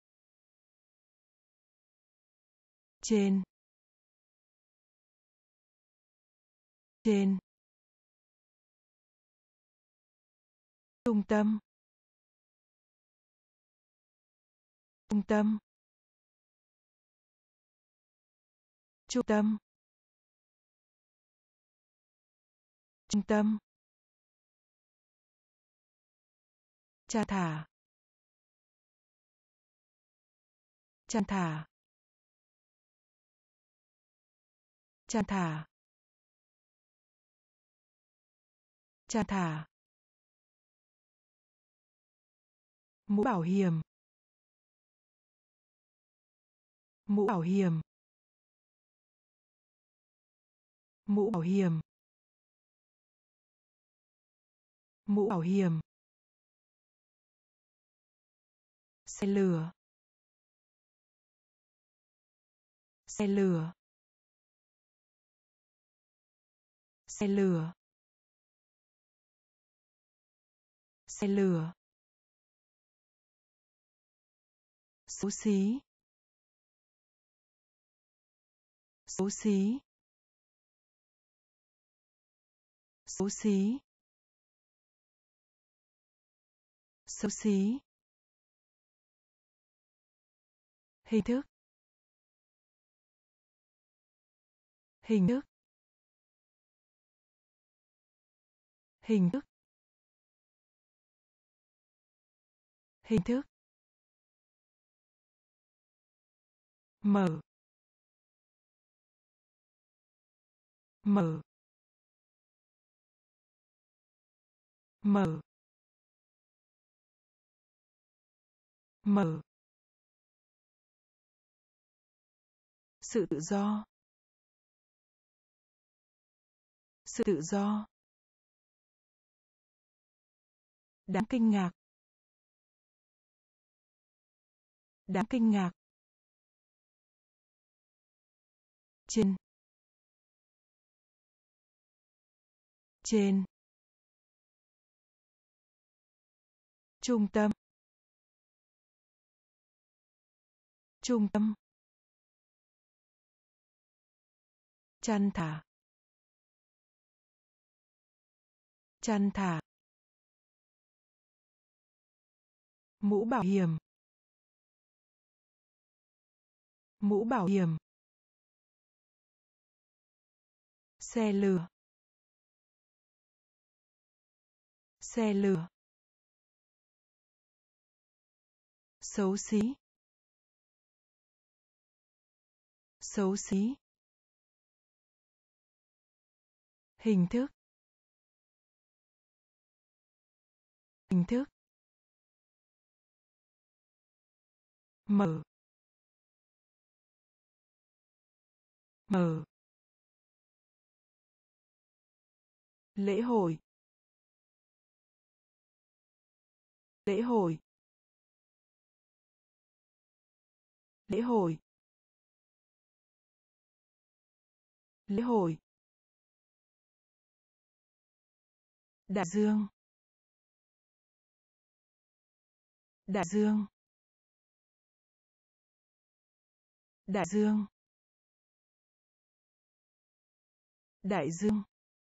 Trên. Trên. Trung tâm. Trung tâm. Trung tâm. Trung tâm. Cha thả. Cha thả. Cha thả. Cha thả. Mũ bảo hiểm. Mũ bảo hiểm. Mũ bảo hiểm. Mũ bảo hiểm. Xe lửa. Xe lửa. Xe lửa. Xe lửa. Xấu xí. Xấu xí. Xấu xí. Xấu xí. Hình thức. Hình thức. Hình thức. Hình thức. Mở. Mở. Mở. Mở. Sự tự do. Sự tự do. Đáng kinh ngạc. Đáng kinh ngạc. Trên. Trên. Trung tâm. Trung tâm. Chăn thả. Chăn thả. Mũ bảo hiểm. Mũ bảo hiểm. Xe lửa. Xe lửa. Xấu xí. Xấu xí. Hình thức. Hình thức. Mở. Mở. Lễ hội. Lễ hội. Lễ hội. Lễ hội. Đại dương. Đại dương. Đại dương. Đại dương.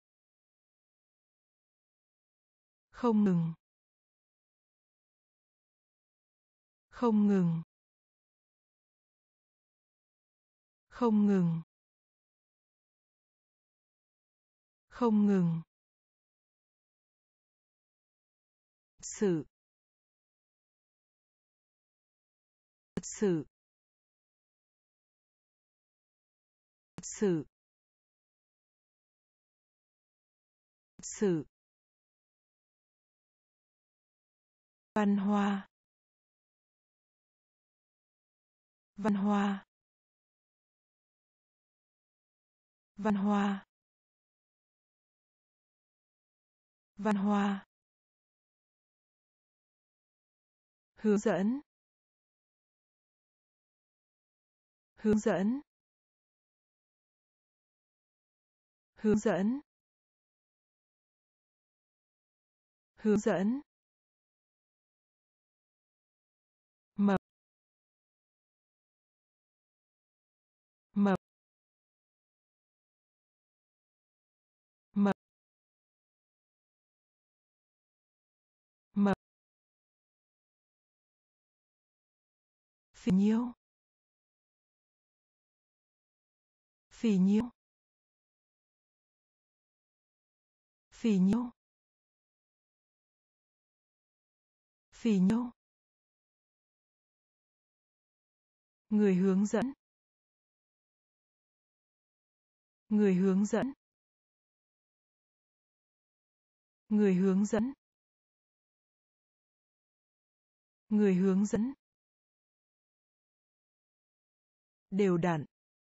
Không ngừng. Không ngừng. Không ngừng. Không ngừng. Sự. Sự. Sự. sự. Văn hoa. Văn hoa. Văn hoa. Văn hoa. Hướng dẫn. Hướng dẫn. Hướng dẫn. Hướng dẫn. Mập. Mập. Mập. Mập. Phì nhiêu. Phì nhiêu. Phì nhiêu. Phì nhiêu. Người hướng dẫn. Người hướng dẫn. Người hướng dẫn. Người hướng dẫn. Đều đặn.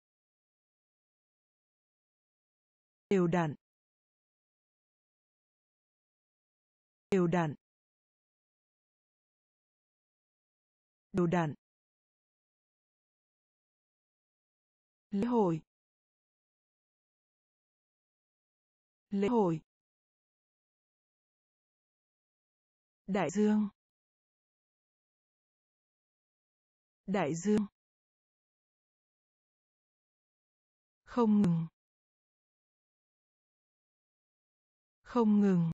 Đều đặn. Đều đặn. Đều đặn. Lễ hội. Lễ hội. Đại dương. Đại dương. Không ngừng. Không ngừng.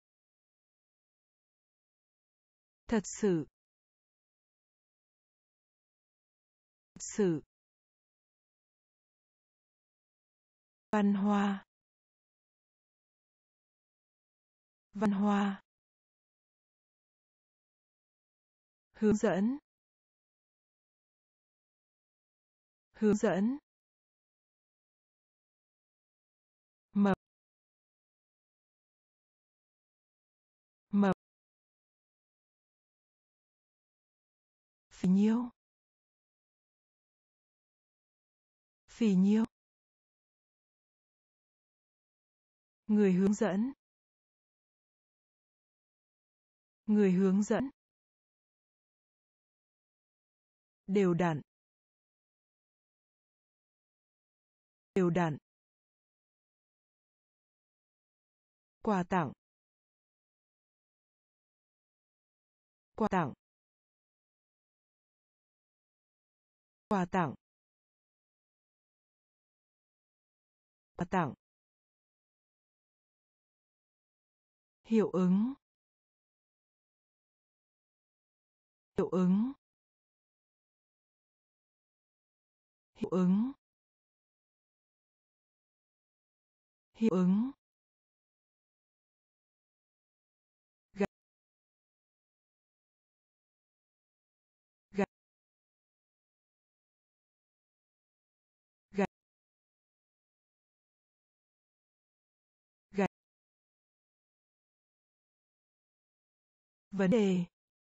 Thật sự. Thật sự. Văn hoa. Văn hoa. Hướng dẫn. Hướng dẫn. Mập. Mập. Phì nhiêu. Phì nhiêu. Người hướng dẫn. Người hướng dẫn. Đều đặn. Đều đặn. Quà tặng. Quà tặng. Quà tặng. Quà tặng. Hiệu ứng. Hiệu ứng. Hiệu ứng. Hiệu ứng. Gạch. Gạch. Gạch. Gạch. Vấn đề.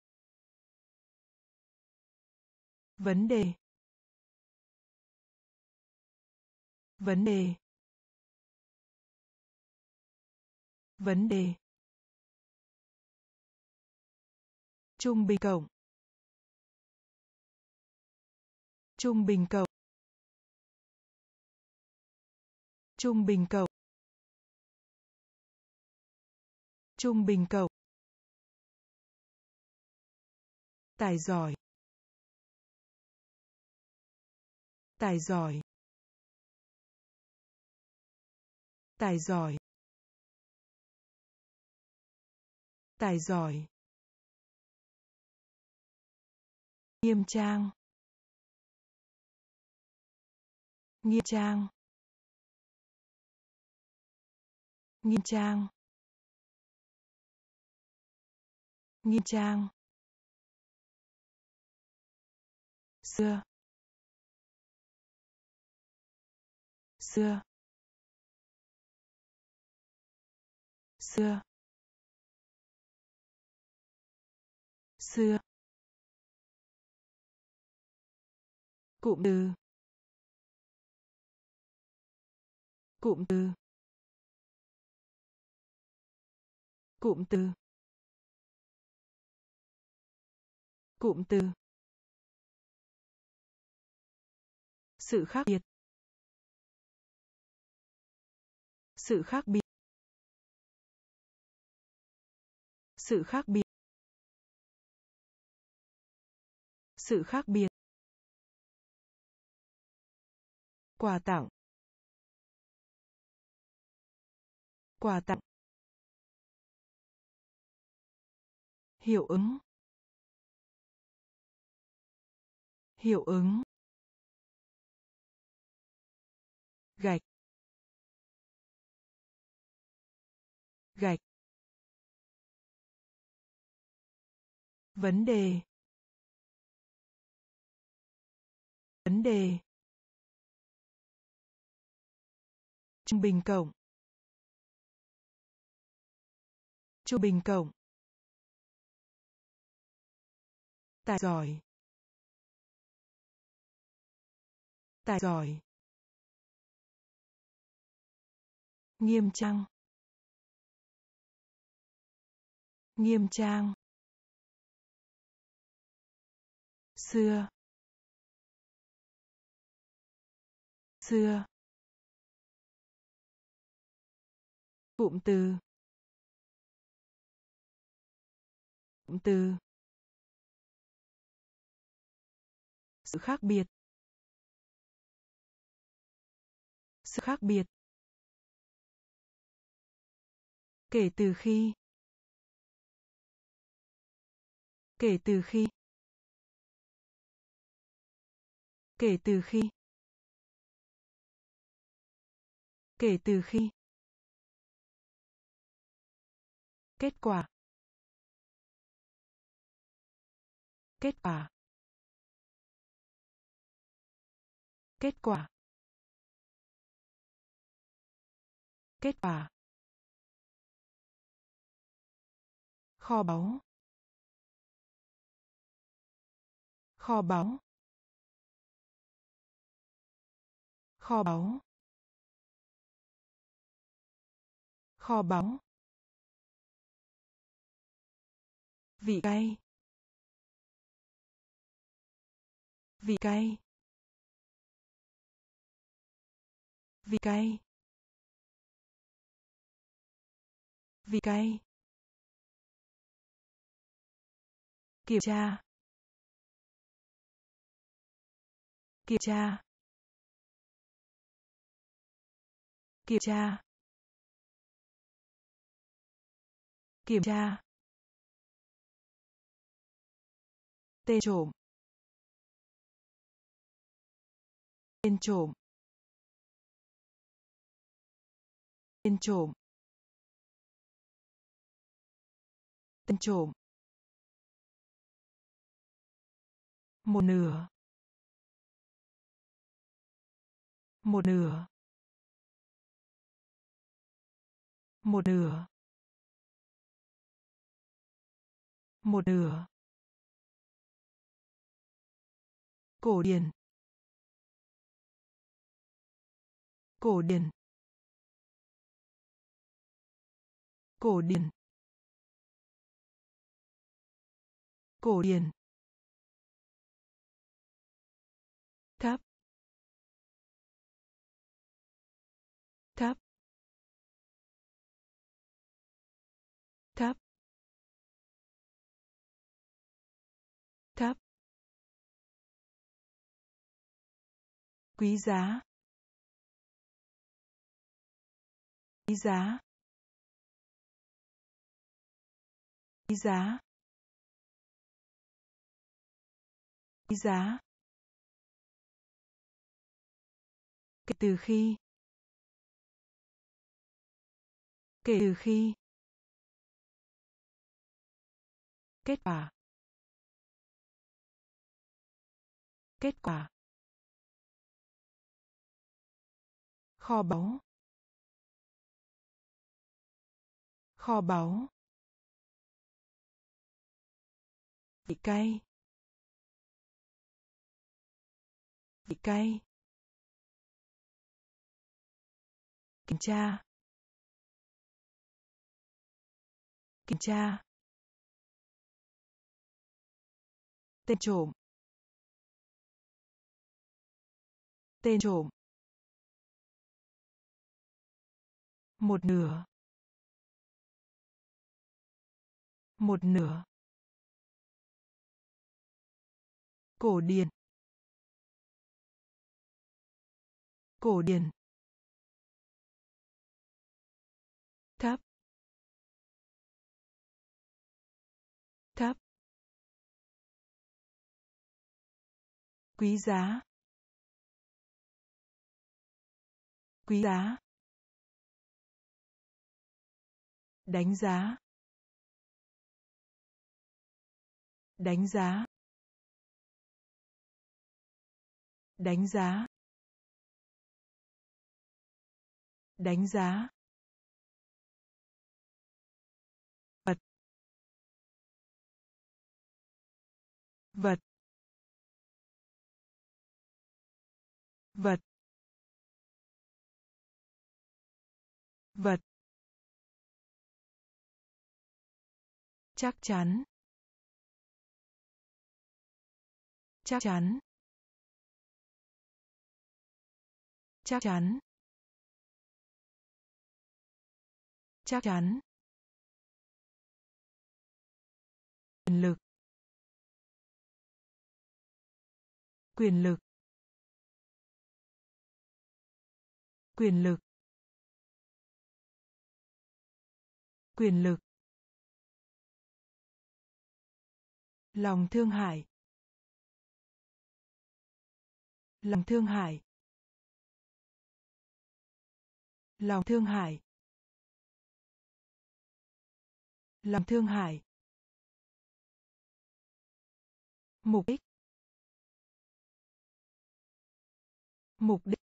Vấn đề. Vấn đề. Vấn đề. Trung bình cộng. Trung bình cộng. Trung bình cộng. Trung bình cộng. Tài giỏi. Tài giỏi. Tài giỏi. Tài giỏi. Nghiêm trang. Nghiêm trang. Nghiêm trang. Nghiêm trang. Xưa. Xưa. xưa, xưa, cụm từ, cụm từ, cụm từ, cụm từ, sự khác biệt, sự khác biệt, sự khác biệt, sự khác biệt, quà tặng, quà tặng, hiệu ứng, hiệu ứng, gạch, gạch, vấn đề, vấn đề, trung bình cộng, trung bình cộng, tài giỏi, tài giỏi, nghiêm trang, nghiêm trang, xưa, xưa, cụm từ, cụm từ, sự khác biệt, sự khác biệt, kể từ khi, kể từ khi, kể từ khi, kể từ khi, kết quả, kết quả, kết quả, kết quả, kho báu, kho báu, kho báu, kho báu, vị cay, vị cay, vị cay, vị cay, kiểm tra, kiểm tra, kiểm tra, kiểm tra, tên trộm, tên trộm, tên trộm, tên trộm, một nửa, một nửa, một nửa, một nửa, cổ điển, cổ điển, cổ điển, cổ điển, thấp, thấp, thấp, thấp, quý giá, quý giá, quý giá, quý giá, kể từ khi, kể từ khi, kết quả, kết quả, kho báu, Kho báu. Vị cay. Vị cay. Kiểm tra. Kiểm tra. Tên trộm. Tên trộm. Một nửa. Một nửa. Cổ điển. Cổ điển. Thấp. Thấp. Quý giá. Quý giá. Đánh giá. Đánh giá. Đánh giá. Đánh giá. Vật. Vật. Vật. Vật. Chắc chắn. Chắc chắn. Chắc chắn. Chắc chắn. Quyền lực. Quyền lực. Quyền lực. Quyền lực. Lòng thương hại. Lòng thương hại. Lòng thương hại. Lòng thương hại. Mục đích. Mục đích.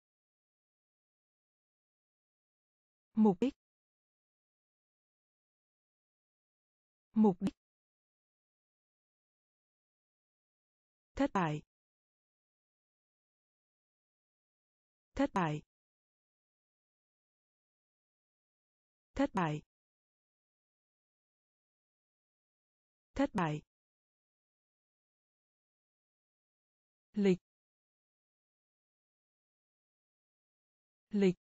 Mục đích. Mục đích. Thất bại. Thất bại. Thất bại. Thất bại. Lịch. Lịch.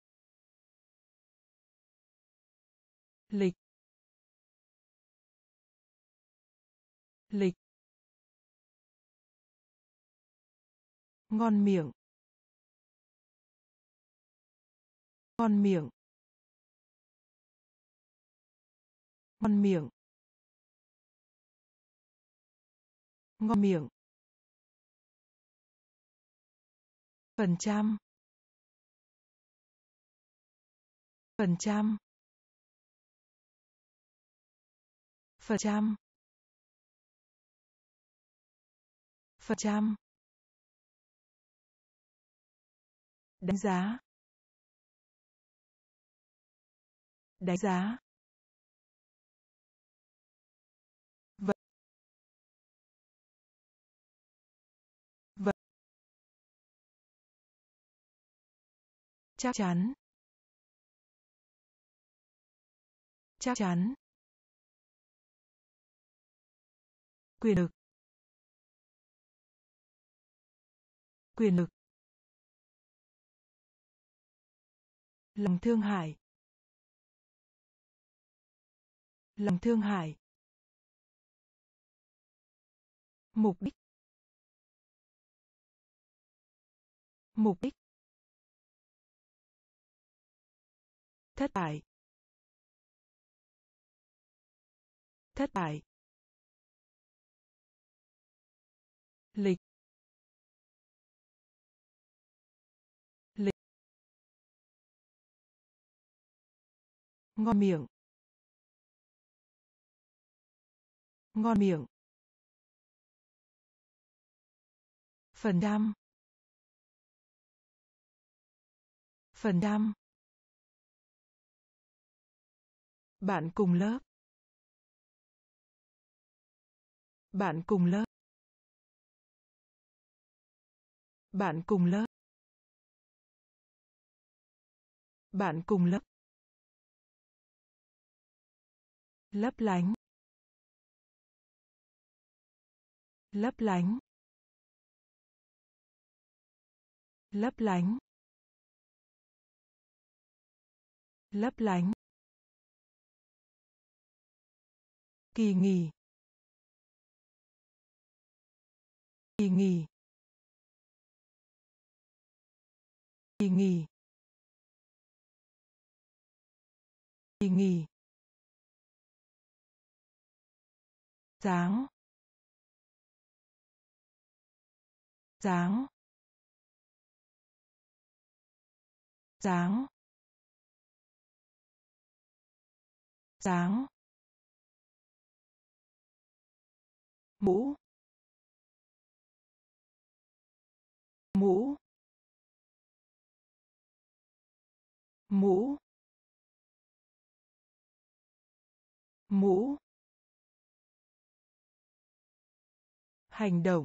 Lịch. Lịch. Ngon miệng. Ngon miệng. Ngon miệng. Ngon miệng. Phần trăm. Phần trăm. Phần trăm. Phần trăm. Đánh giá. Đánh giá. Vật. Vật. Chắc chắn. Chắc chắn. Quyền lực. Quyền lực. Lòng thương hại. Lòng thương hại. Mục đích. Mục đích. Thất bại. Thất bại. Lịch. Lịch. Ngon miệng. Ngon miệng. Phần trăm. Phần trăm. Bạn cùng lớp. Bạn cùng lớp. Bạn cùng lớp. Bạn cùng lớp. Lấp lánh. Lấp lánh. Lấp lánh. Lấp lánh. Kỳ nghỉ. Kỳ nghỉ. Kỳ nghỉ. Kỳ nghỉ. Dáng. Dáng. Dáng. Dáng. Mũ. Mũ. Mũ. Mũ. Hành động.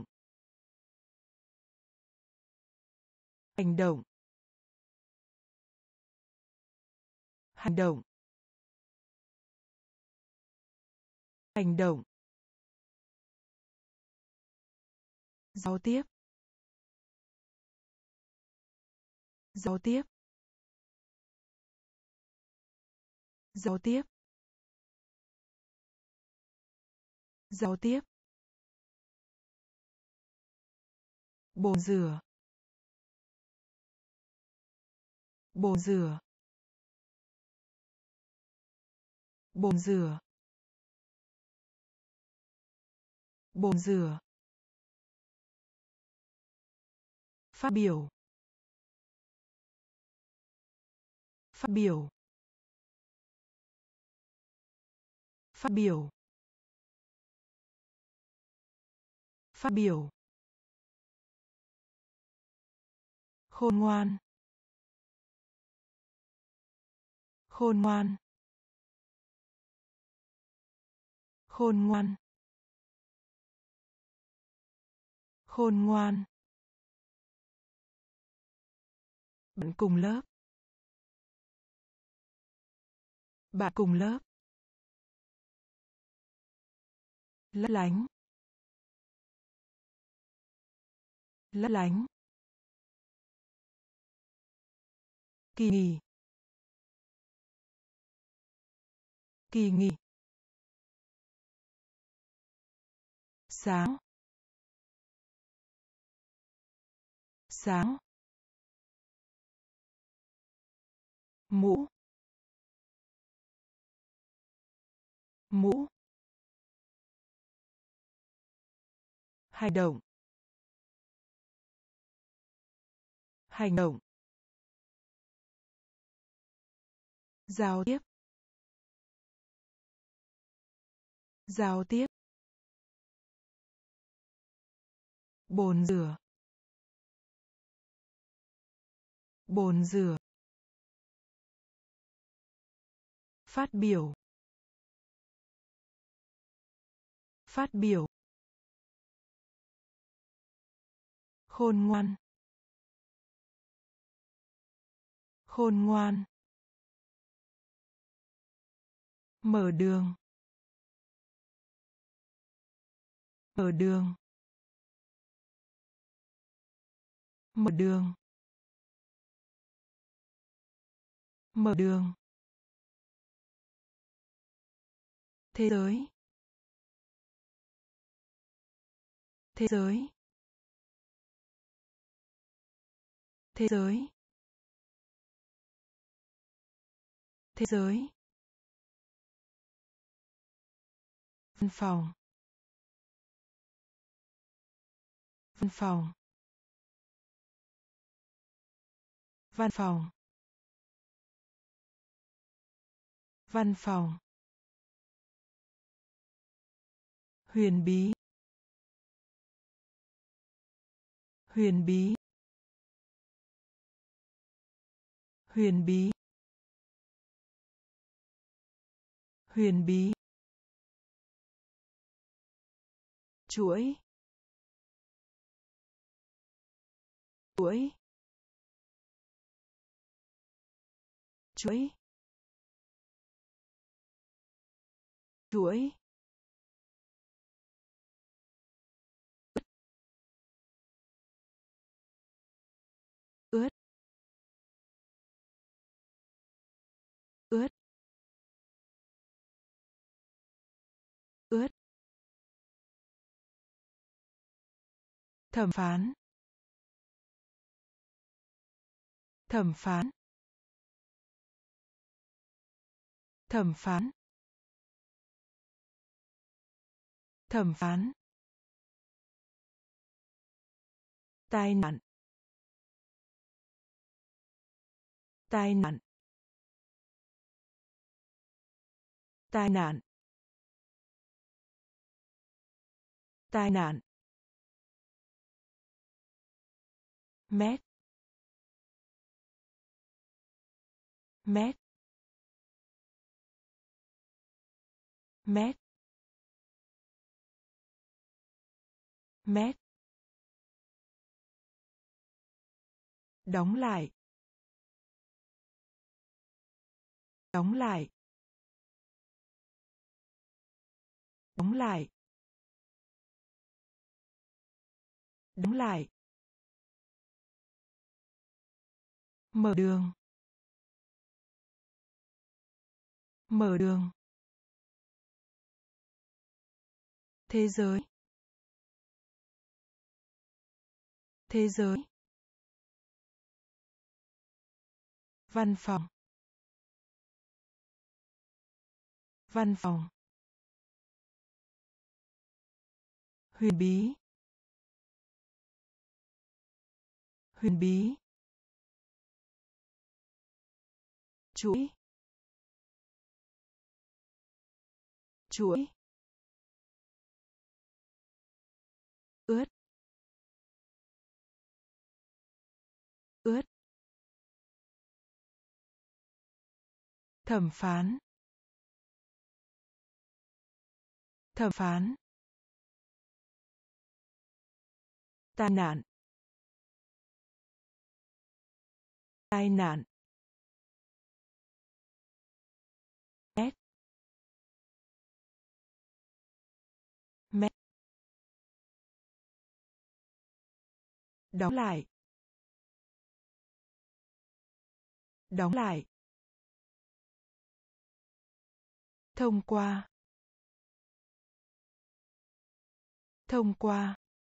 Hành động. Hành động. Hành động. Giao tiếp. Giao tiếp. Giao tiếp. Giao tiếp. Bồn rửa. Bồn rửa. Bồn rửa. Bồn rửa. Phát biểu. Phát biểu. Phát biểu. Phát biểu. Khôn ngoan. Khôn ngoan. Khôn ngoan. Khôn ngoan. Bạn cùng lớp. Bạn cùng lớp. Lấp lánh. Lấp lánh. Kỳ nghỉ. Kỳ nghỉ. Sáng. Sáng. Mũ. Mũ. Hành động. Hành động. Giao tiếp. Giao tiếp. Bồn rửa. Bồn rửa. Phát biểu. Phát biểu. Khôn ngoan. Khôn ngoan. Mở đường. Mở đường. Mở đường. Mở đường. Thế giới. Thế giới. Thế giới. Thế giới. Văn phòng. Văn phòng. Văn phòng. Văn phòng. Huyền bí. Huyền bí. Huyền bí. huyền bí, chuỗi, chuỗi, chuỗi, chuỗi, ướt, ướt, ướt, thẩm phán, thẩm phán, thẩm phán, thẩm phán, tai nạn, tai nạn, tai nạn, tai nạn, mét, mét, mét, mét, đóng lại, đóng lại, đóng lại, đóng lại, mở đường, mở đường, thế giới, thế giới, văn phòng, văn phòng, huyền bí, huyền bí, chuỗi, chuỗi, ướt, ướt, thẩm phán, thẩm phán, tai nạn, tai nạn, mét, mét, đóng lại, đóng lại, thông qua, thông qua,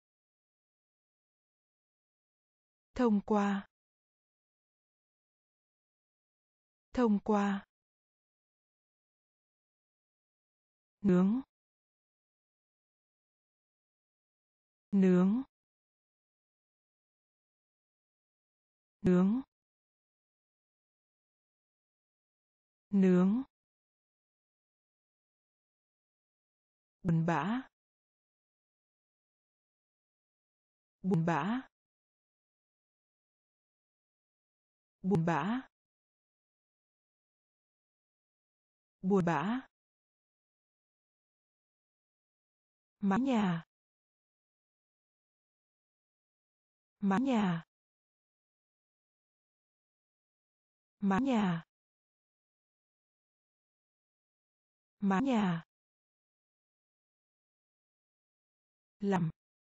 thông qua, thông qua, nướng, nướng, nướng, nướng, buồn bã, buồn bã, buồn bã, buồn bã, mái nhà, mái nhà, mái nhà, mái nhà, làm,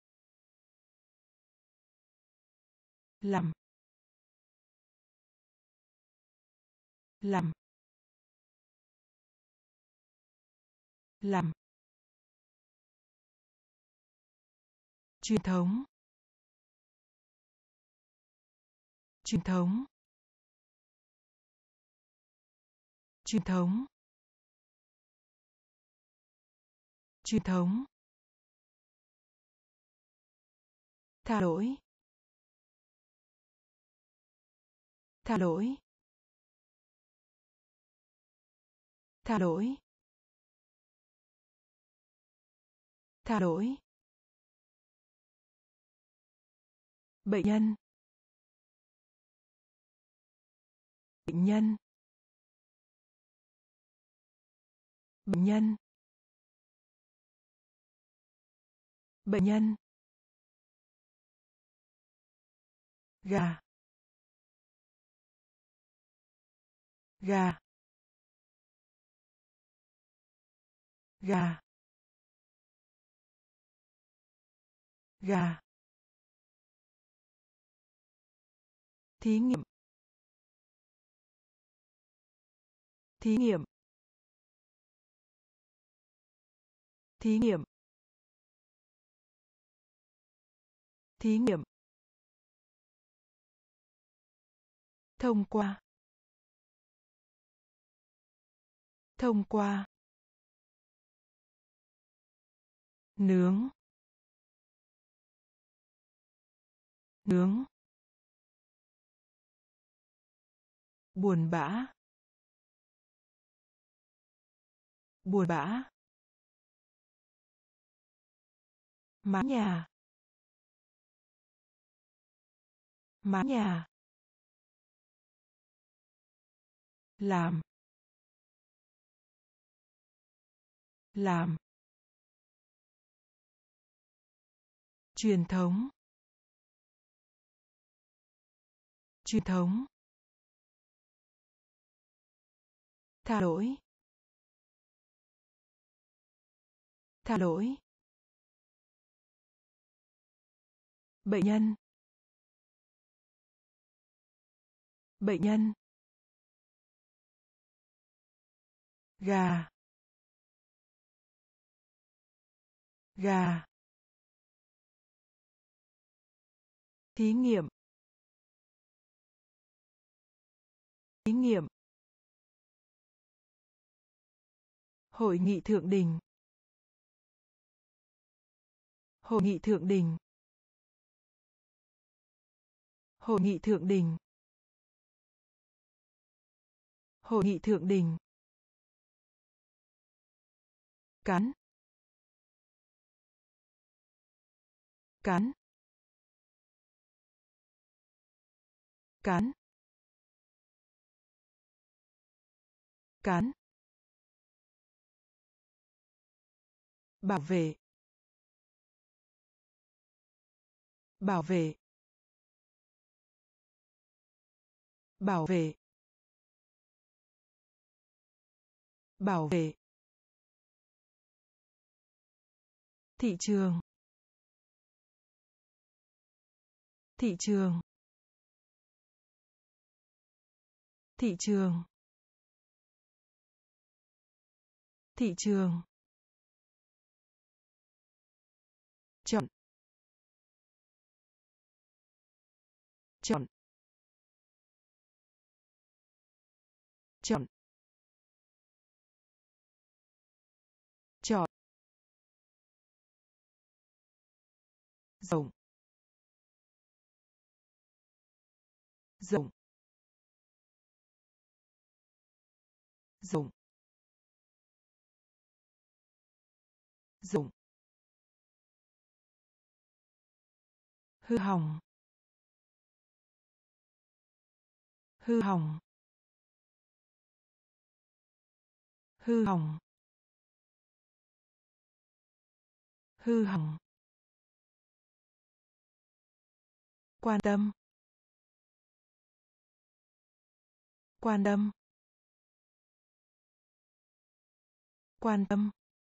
làm, làm, làm, truyền thống, truyền thống, truyền thống, truyền thống, tha lỗi, tha lỗi, tha lỗi, tha lỗi, bệnh nhân, bệnh nhân, bệnh nhân, bệnh nhân, gà, gà, gà, gà, thí nghiệm, thí nghiệm, thí nghiệm, thí nghiệm, thông qua, thông qua, nướng, nướng, buồn bã, buồn bã, mái nhà, mái nhà, làm, làm, truyền thống, truyền thống, tha lỗi, tha lỗi, bệnh nhân, bệnh nhân, gà, gà, thí nghiệm, thí nghiệm, hội nghị thượng đỉnh, hội nghị thượng đỉnh, hội nghị thượng đỉnh, hội nghị thượng đỉnh, cắn, cắn, cắn, cắn, bảo vệ, bảo vệ, bảo vệ, bảo vệ, thị trường, thị trường, thị trường, thị trường, chọn, chọn, chọn, chọn, rộng, rộng, rộng, rộng, hư hỏng, hư hỏng, hư hỏng, hư hỏng, quan tâm, quan tâm, quan tâm,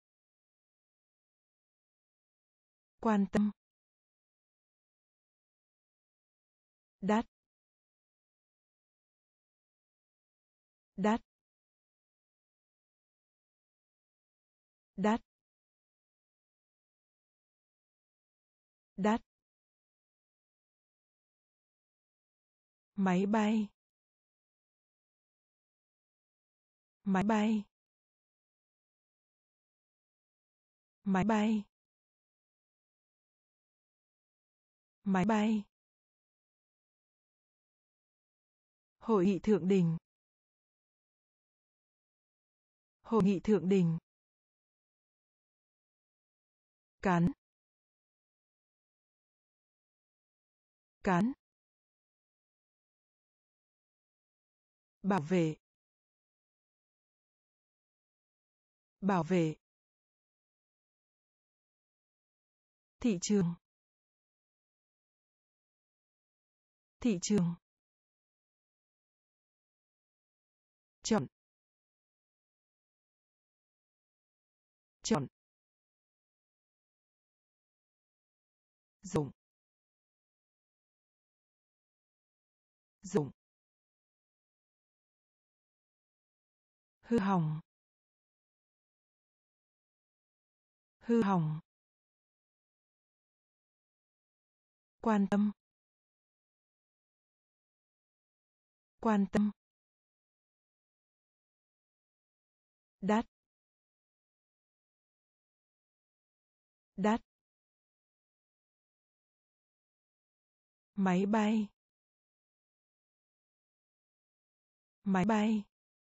quan tâm, đắt, đắt, đắt, đắt, máy bay, máy bay, máy bay, máy bay, hội nghị thượng đỉnh, hội nghị thượng đỉnh, cắn, cắn, bảo vệ, Bảo vệ. Thị trường. Thị trường. Chọn. Chọn. Dụng. Dụng. Hư hỏng. Hư hỏng. Quan tâm. Quan tâm. Đắt. Đắt. Máy bay. Máy bay.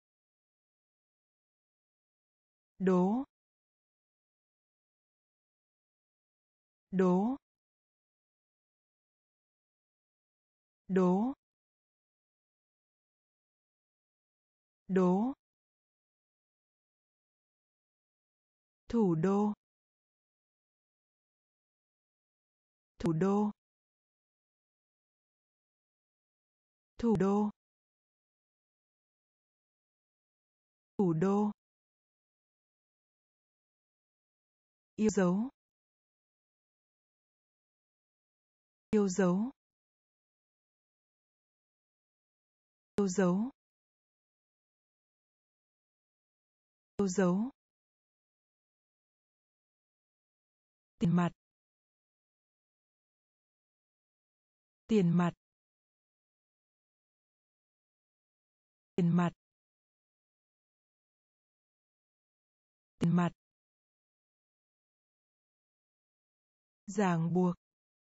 Đố. Đố. Đố. Đố. Thủ đô. Thủ đô. Thủ đô. Thủ đô. Yêu dấu. Yêu dấu. Yêu dấu. Yêu dấu. Tiền mặt. Tiền mặt. Tiền mặt. Tiền mặt. Ràng buộc.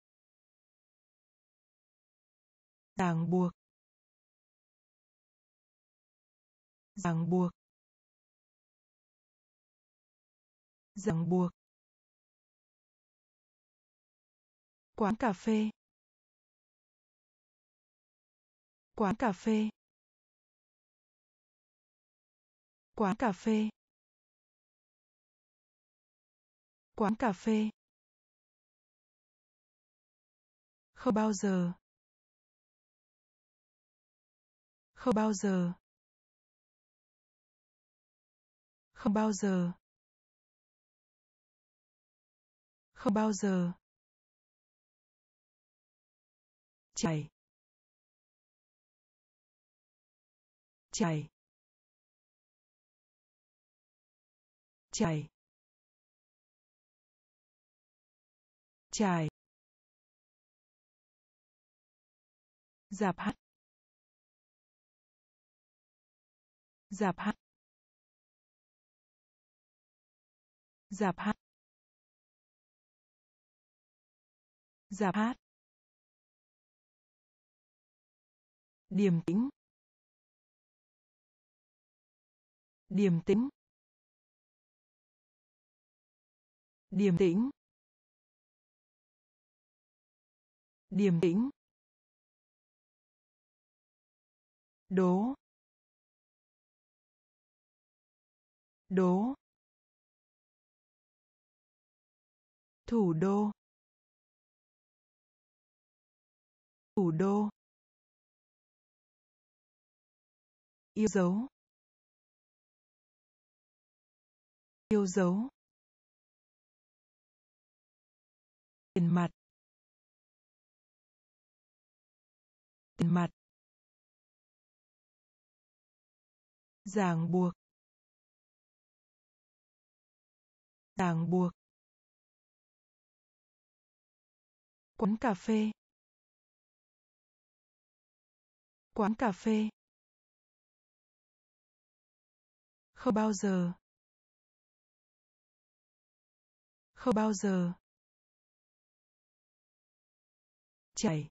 Ràng buộc. Ràng buộc. Ràng buộc. Quán cà phê. Quán cà phê. Quán cà phê. Quán cà phê. Không bao giờ. Không bao giờ. Không bao giờ. Không bao giờ. Chảy. Chảy. Chảy. Chải. Rạp hát. Rạp hát. Rạp hát. Rạp hát. Điềm tĩnh. Điềm tĩnh. Điềm tĩnh. Điềm tĩnh. Đố. Đố. Thủ đô. Thủ đô. Yêu dấu. Yêu dấu. Tiền mặt. Tiền mặt. Ràng buộc. Ràng buộc. Quán cà phê. Quán cà phê. Không bao giờ. Không bao giờ. Chảy.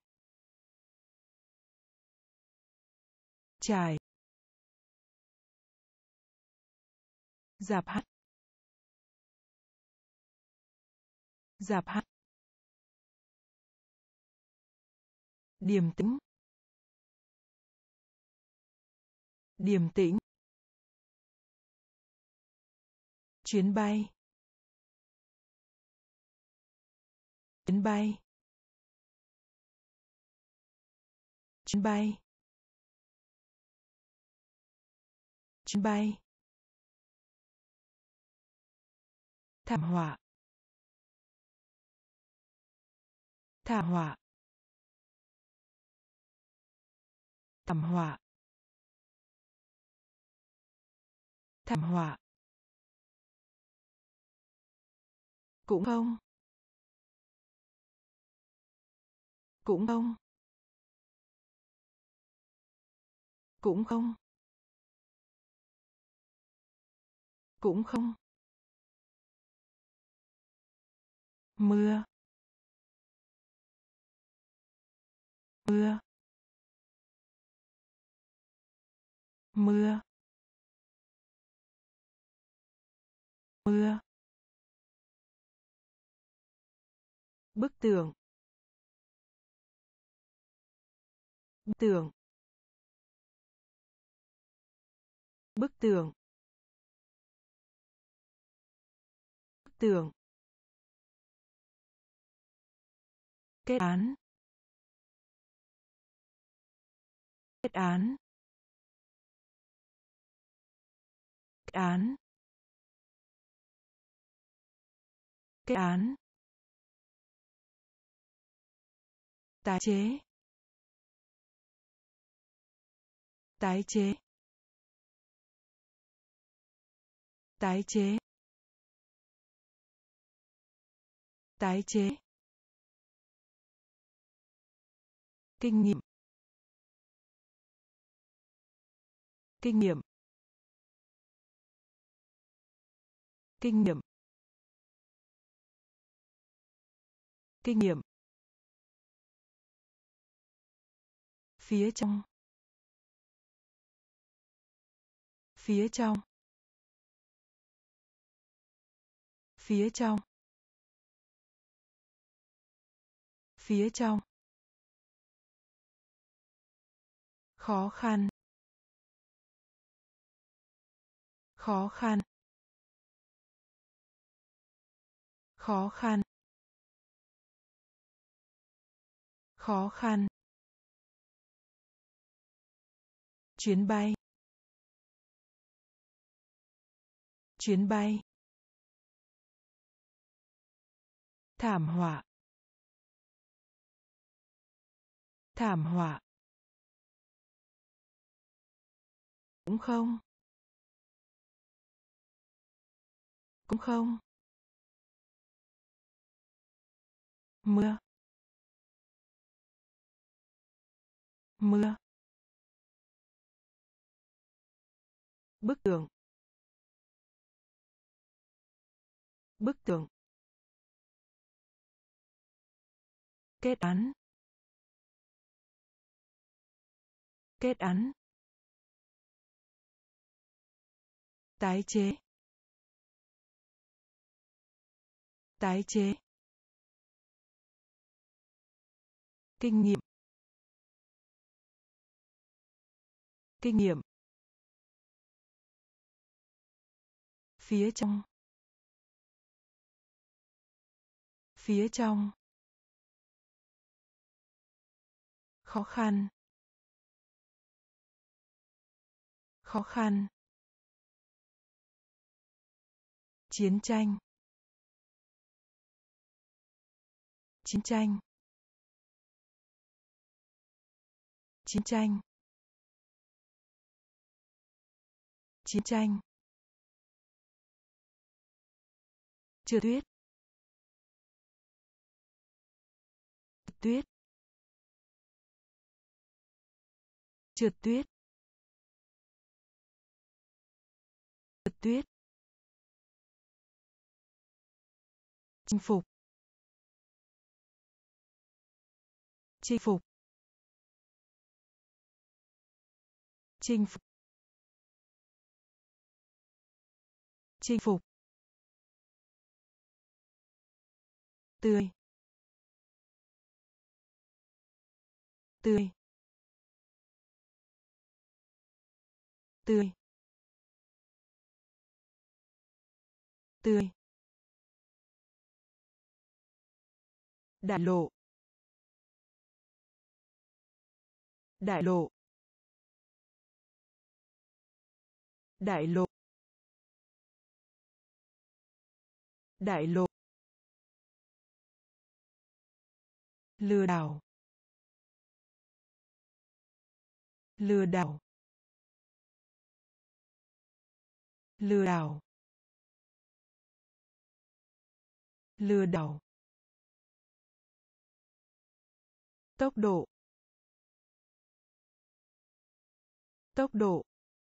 Chải. Rạp hát. Rạp hát. Điềm tĩnh. Điềm tĩnh. chuyến bay, chuyến bay, chuyến bay, chuyến bay, thảm họa, thảm họa, thảm họa, thảm họa, cũng không, cũng không, cũng không, cũng không, mưa, mưa, mưa, mưa, bức tường, bức tường, bức tường, bức tường, kết án, kết án, kết án, kết án, tái chế, tái chế, tái chế, tái chế, kinh nghiệm, kinh nghiệm, kinh nghiệm, kinh nghiệm, phía trong, phía trong, phía trong, phía trong, khó khăn, khó khăn, khó khăn, khó khăn, chuyến bay, chuyến bay, thảm họa, thảm họa, cũng không, cũng không, mưa, mưa, bức tường, bức tường, kết án, kết án, tái chế, tái chế, kinh nghiệm, kinh nghiệm, phía trong, phía trong, khó khăn, khó khăn, chiến tranh, chiến tranh, chiến tranh, chiến tranh, trượt tuyết, tuyết, trượt tuyết, trượt tuyết, chinh phục, chinh phục, chinh phục, chinh phục, tươi, tươi, tươi, tươi, đại lộ, đại lộ, đại lộ, đại lộ, lừa đảo, lừa đảo, lừa đảo, lừa đảo, tốc độ, tốc độ,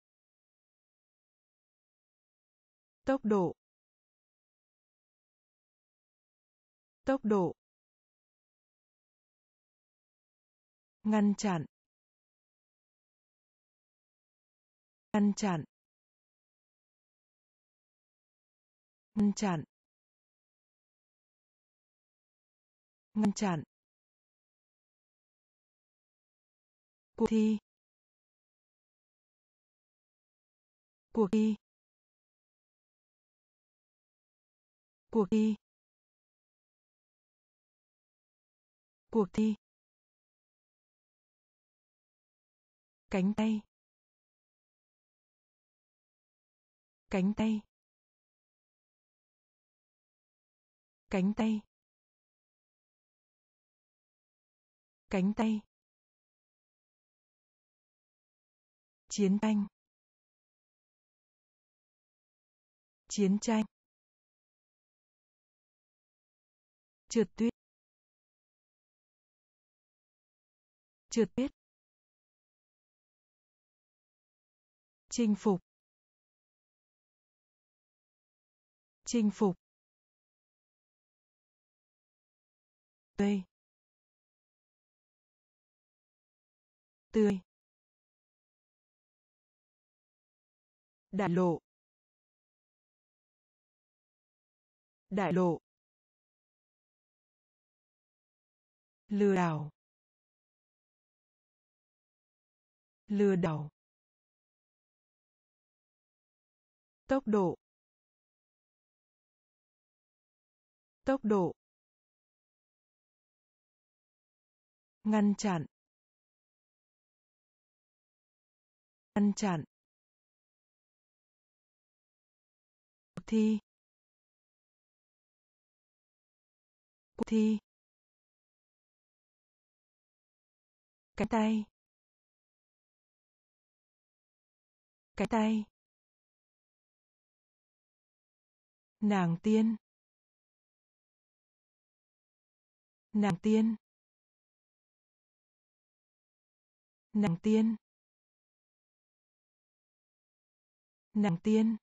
tốc độ, tốc độ, ngăn chặn, ngăn chặn, ngăn chặn, ngăn chặn, cuộc thi, cuộc thi, cuộc thi, cuộc thi, cánh tay, cánh tay, cánh tay, cánh tay, chiến tranh, chiến tranh, trượt tuyết, trượt tuyết, chinh phục, chinh phục, tươi, tươi, đại lộ, đại lộ, lừa đảo, lừa đảo, tốc độ, tốc độ, ngăn chặn, ngăn chặn, cuộc thi, cuộc thi, cánh tay, cánh tay, nàng tiên, nàng tiên, nàng tiên, nàng tiên,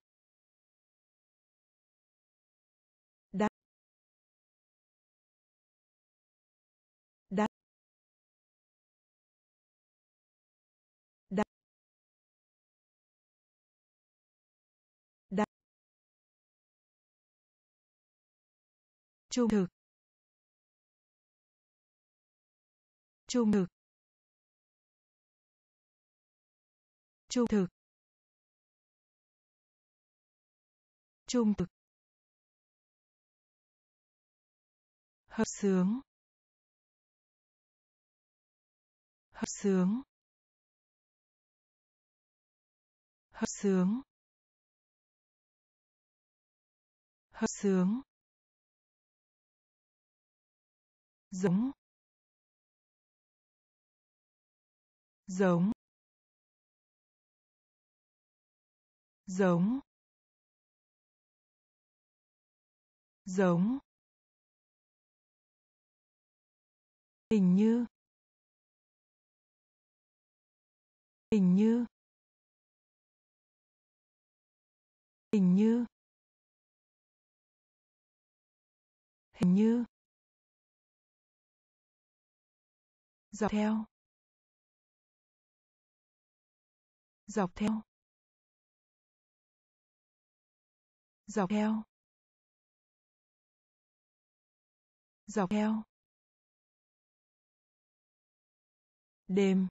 đắt, đắt, đắt, đắt, trung thực, trung thực, trung thực, trung thực, hợp xướng, hợp xướng, hợp xướng, hợp xướng, giống, giống, giống, giống, hình như, hình như, hình như, hình như, dọc theo, dọc theo, dọc theo, dọc theo, đêm,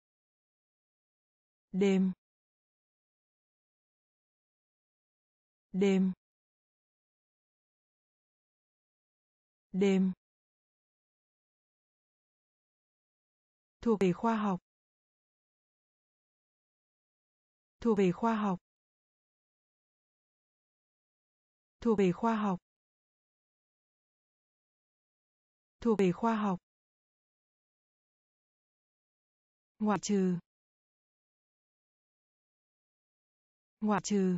đêm, đêm, đêm, thuộc về khoa học, thuộc về khoa học, thuộc về khoa học, thuộc về khoa học, ngoại trừ, ngoại trừ,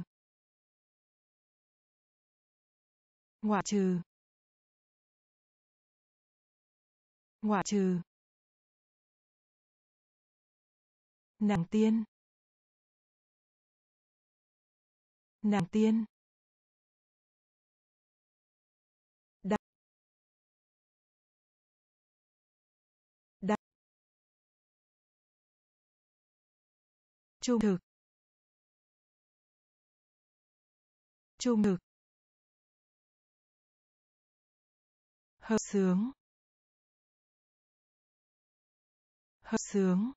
ngoại trừ, ngoại trừ, nàng tiên, nàng tiên, đặc, đặc, trung thực, trung thực, hợp xướng, hợp xướng,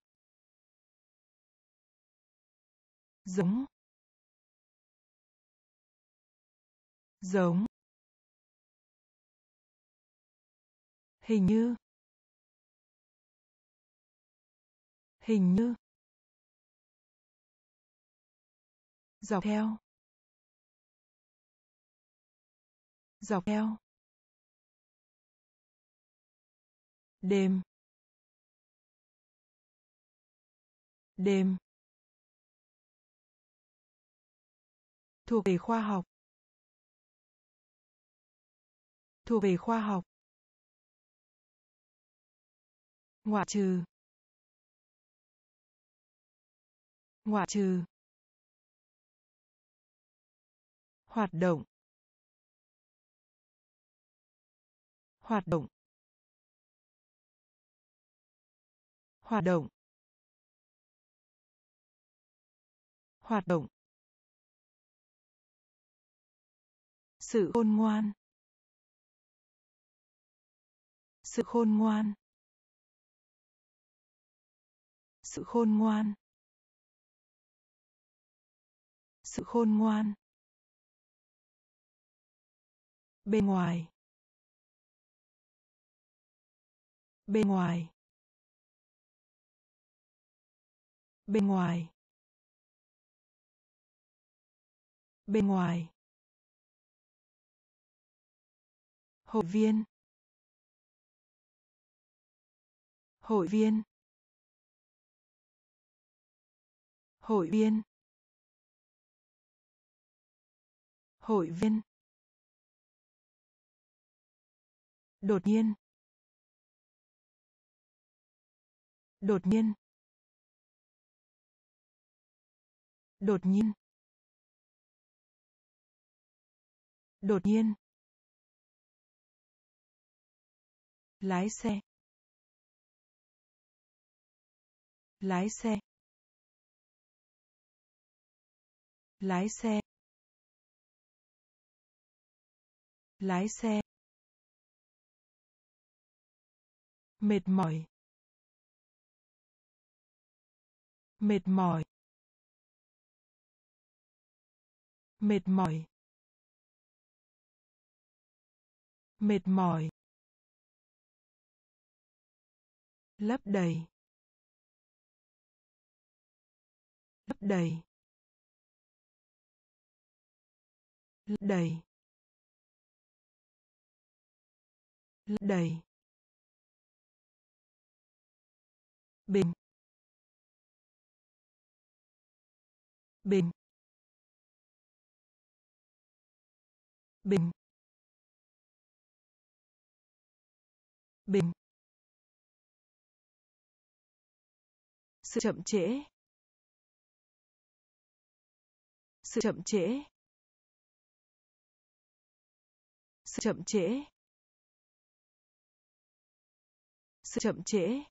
giống, giống, hình như, hình như, dọc theo, dọc theo, đêm, đêm, thuộc về khoa học, thuộc về khoa học, ngoại trừ, ngoại trừ, hoạt động, hoạt động, hoạt động, hoạt động, sự khôn ngoan, sự khôn ngoan, sự khôn ngoan, sự khôn ngoan, bên ngoài, bên ngoài, bên ngoài, bên ngoài, hội viên, hội viên, hội viên, hội viên, đột nhiên, đột nhiên, đột nhiên, đột nhiên, lái xe, lái xe, lái xe, lái xe, mệt mỏi, mệt mỏi, mệt mỏi, mệt mỏi, lấp đầy, lấp đầy, lấp đầy, lấp đầy, bình, bình, bình, bình, sự chậm trễ, sự chậm trễ, sự chậm trễ, sự chậm trễ,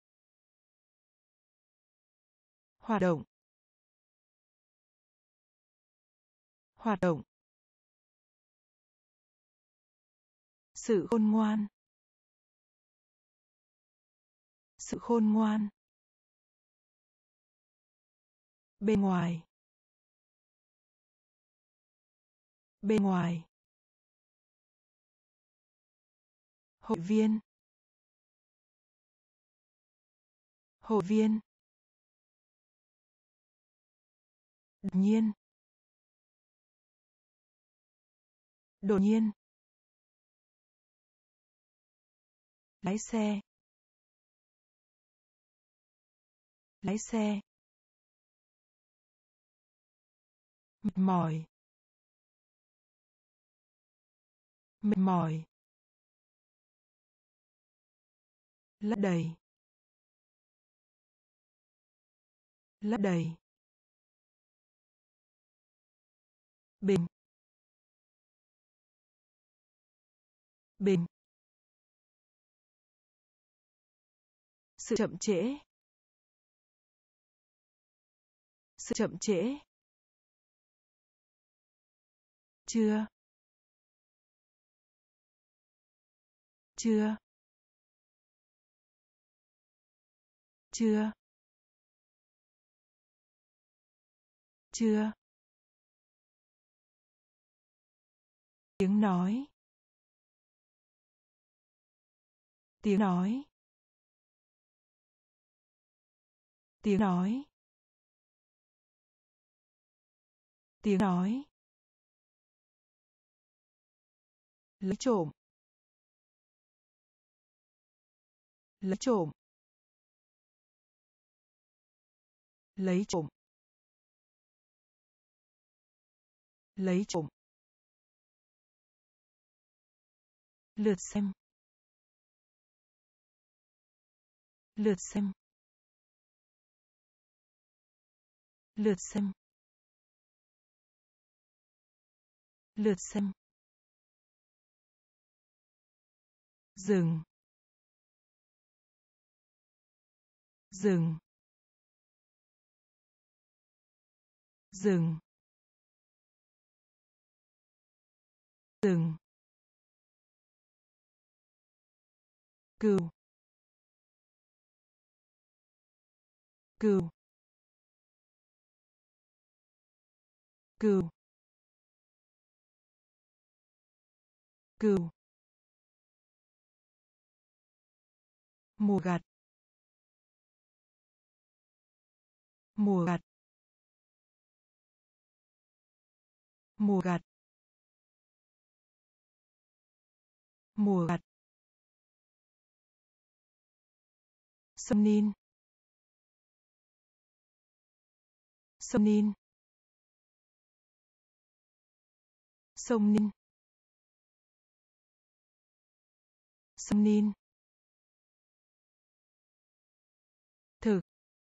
hoạt động, hoạt động, sự khôn ngoan, sự khôn ngoan, bên ngoài, Bên ngoài. Hội viên. Hội viên. Đột nhiên. Đột nhiên. Lái xe. Lái xe. Mệt mỏi. Mệt mỏi. Lấp đầy. Lấp đầy. Bình. Bình. Sự chậm trễ. Sự chậm trễ. Chưa. Chưa. Chưa. Chưa. Tiếng nói. Tiếng nói. Tiếng nói. Tiếng nói. Lấy trộm. Lấy trộm. Lấy trộm. Lấy trộm. Lượt xem. Lượt xem. Lượt xem. Lượt xem. Dừng. Dừng. Dừng. Dừng. Cừu. Cừu. Cừu. Cừu. Mùa gặt. Mùa gặt. Mùa gặt. Mùa gặt. Sâm Nin. Sâm Nin. Sông Nin. Sông Nin. Thực.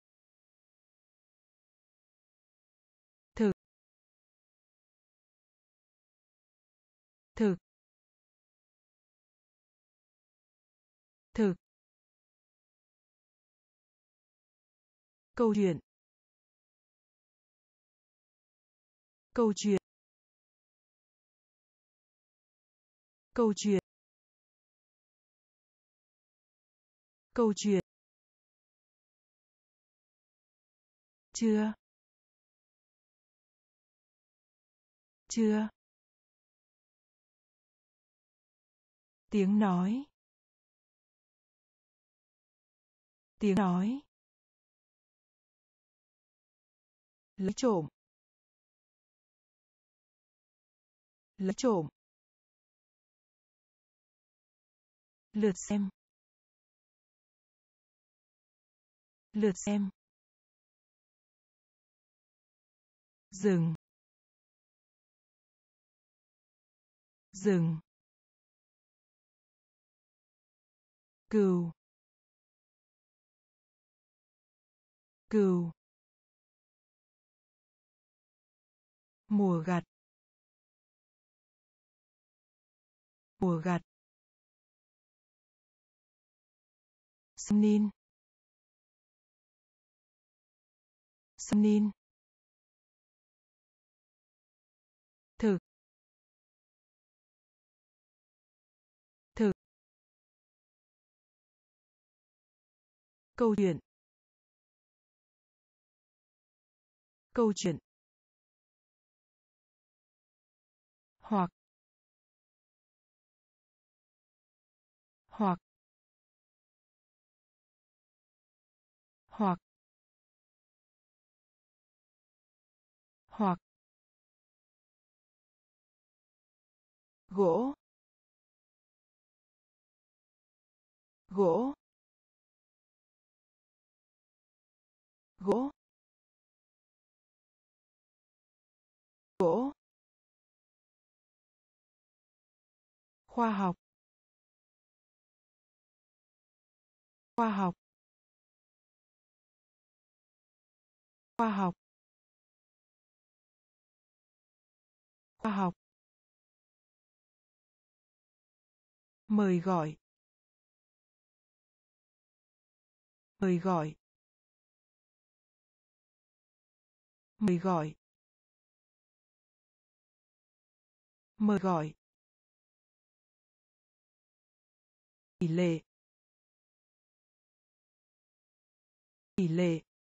Thực. Thực. Thực. Câu chuyện. Câu chuyện. Câu chuyện. Câu chuyện. Chưa. Chưa. Tiếng nói. Tiếng nói. Lấy trộm. Lấy trộm. Lượt xem. Lượt xem. Dừng. Dừng. Cừu. Cừu. Mùa gặt. Mùa gặt. Sâm Nin. Sâm Nin. Thực. Thực. Câu chuyện. Câu chuyện. hoặc hoặc hoặc hoặc gỗ gỗ gỗ gỗ khoa học khoa học khoa học khoa học mời gọi mời gọi mời gọi mời gọi tỷ lệ tỷ lệ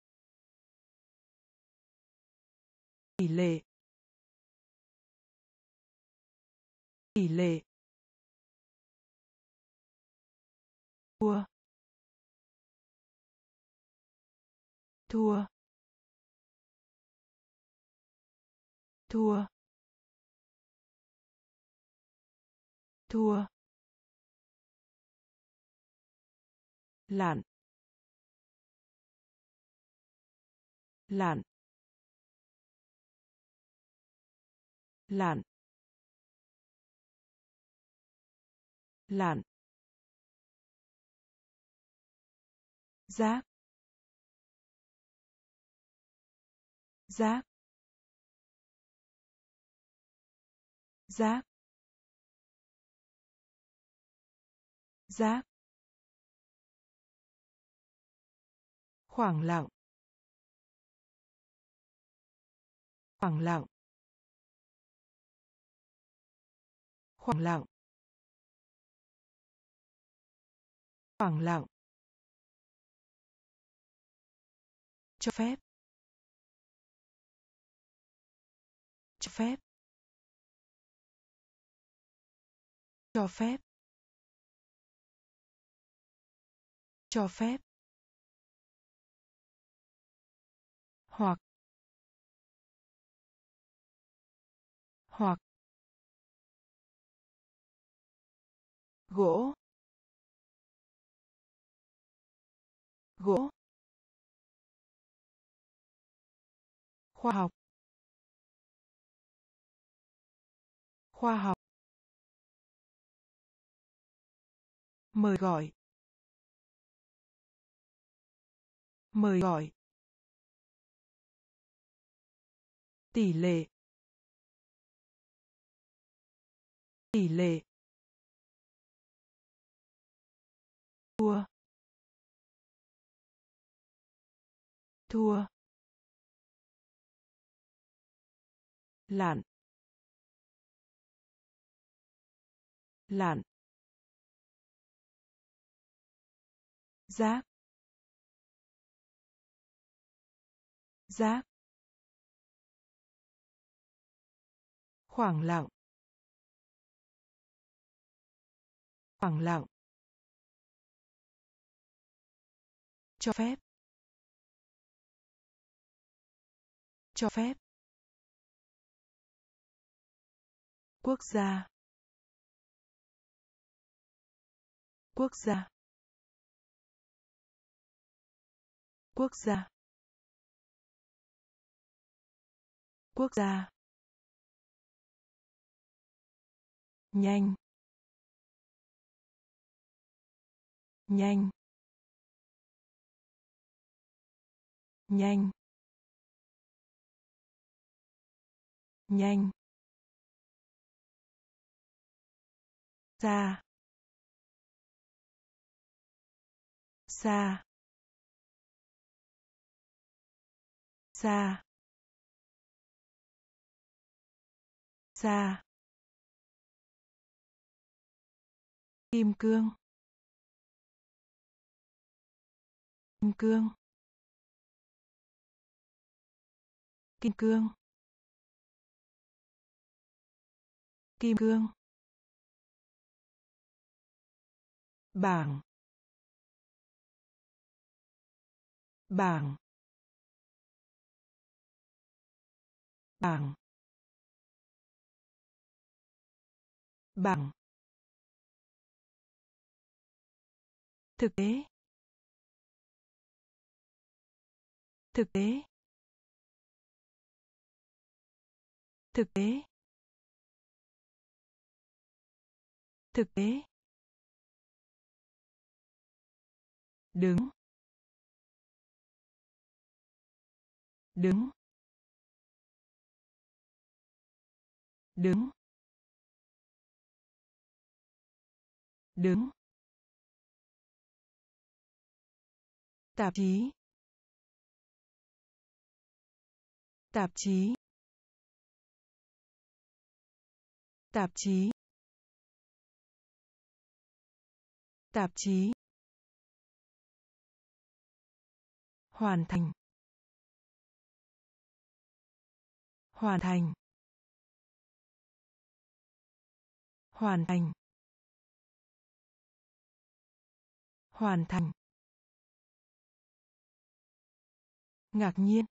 tỷ lệ tỷ lệ thua thua thua thua lặn lặn lặn lặn rác rác rác rác khoảng lặng khoảng lặng khoảng lặng khoảng lặng cho phép cho phép cho phép cho phép hoặc hoặc gỗ gỗ khoa học khoa học mời gọi mời gọi tỷ lệ tỷ lệ thua thua lặn lặn rác rác khoảng lặng khoảng lặng cho phép cho phép quốc gia quốc gia quốc gia quốc gia nhanh nhanh nhanh nhanh xa xa xa xa kim cương kim cương kim cương Kim cương. Bảng. Bảng. Bảng. Bảng. Thực tế. Thực tế. Thực tế. Thực tế. Đứng. Đứng. Đứng. Đứng. Tạp chí. Tạp chí. Tạp chí. Tạp chí. Hoàn thành. Hoàn thành. Hoàn thành. Hoàn thành. Ngạc nhiên.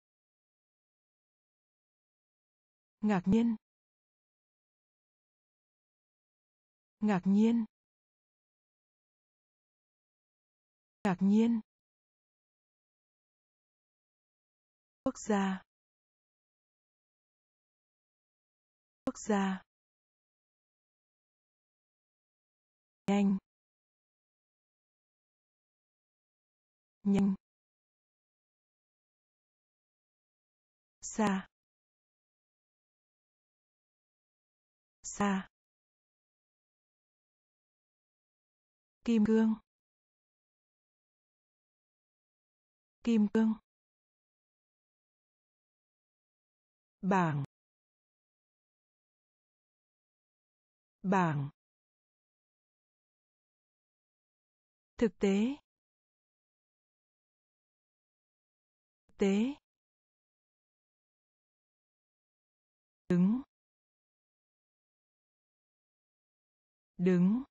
Ngạc nhiên. Ngạc nhiên. Ngạc nhiên. Quốc gia. Quốc gia. Nhanh. Nhanh. Xa. Xa. Kim cương. Kim cương. Bảng. Bảng. Thực tế. Thực tế. Đứng. Đứng.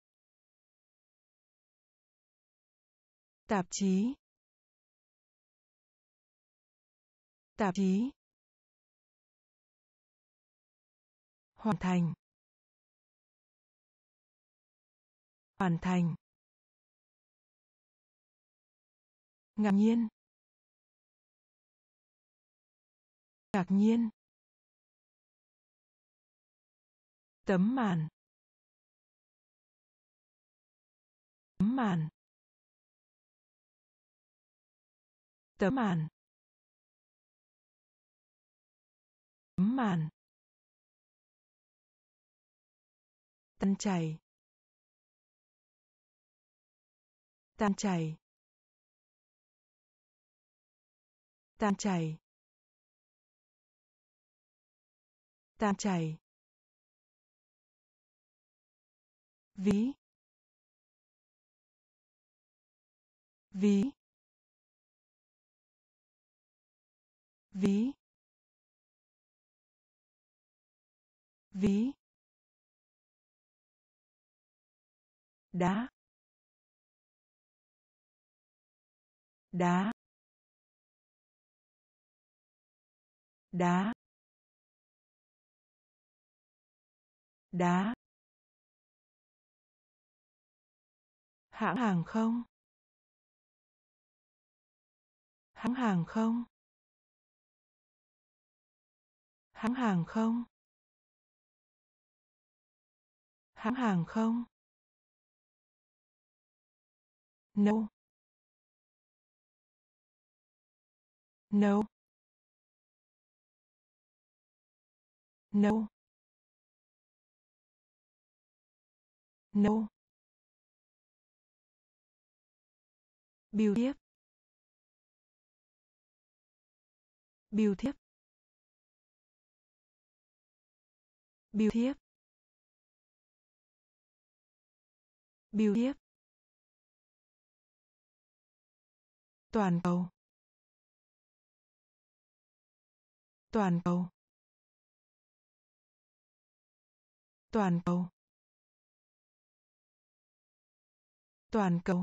Tạp chí. Tạp chí. Hoàn thành. Hoàn thành. Ngạc nhiên. Ngạc nhiên. Tấm màn. Tấm màn. Tấm màn. Tấm màn. Tan chảy. Tan chảy. Tan chảy. Tan chảy. Ví. Ví. Ví. Ví. Đá. Đá. Đá. Đá. Hãng hàng không. Hãng hàng không. Hãng hàng không. Hãng hàng không. No. No. No. No. Bưu thiếp. Bưu thiếp. Bưu thiếp. Bưu thiếp. Toàn cầu. Toàn cầu. Toàn cầu. Toàn cầu.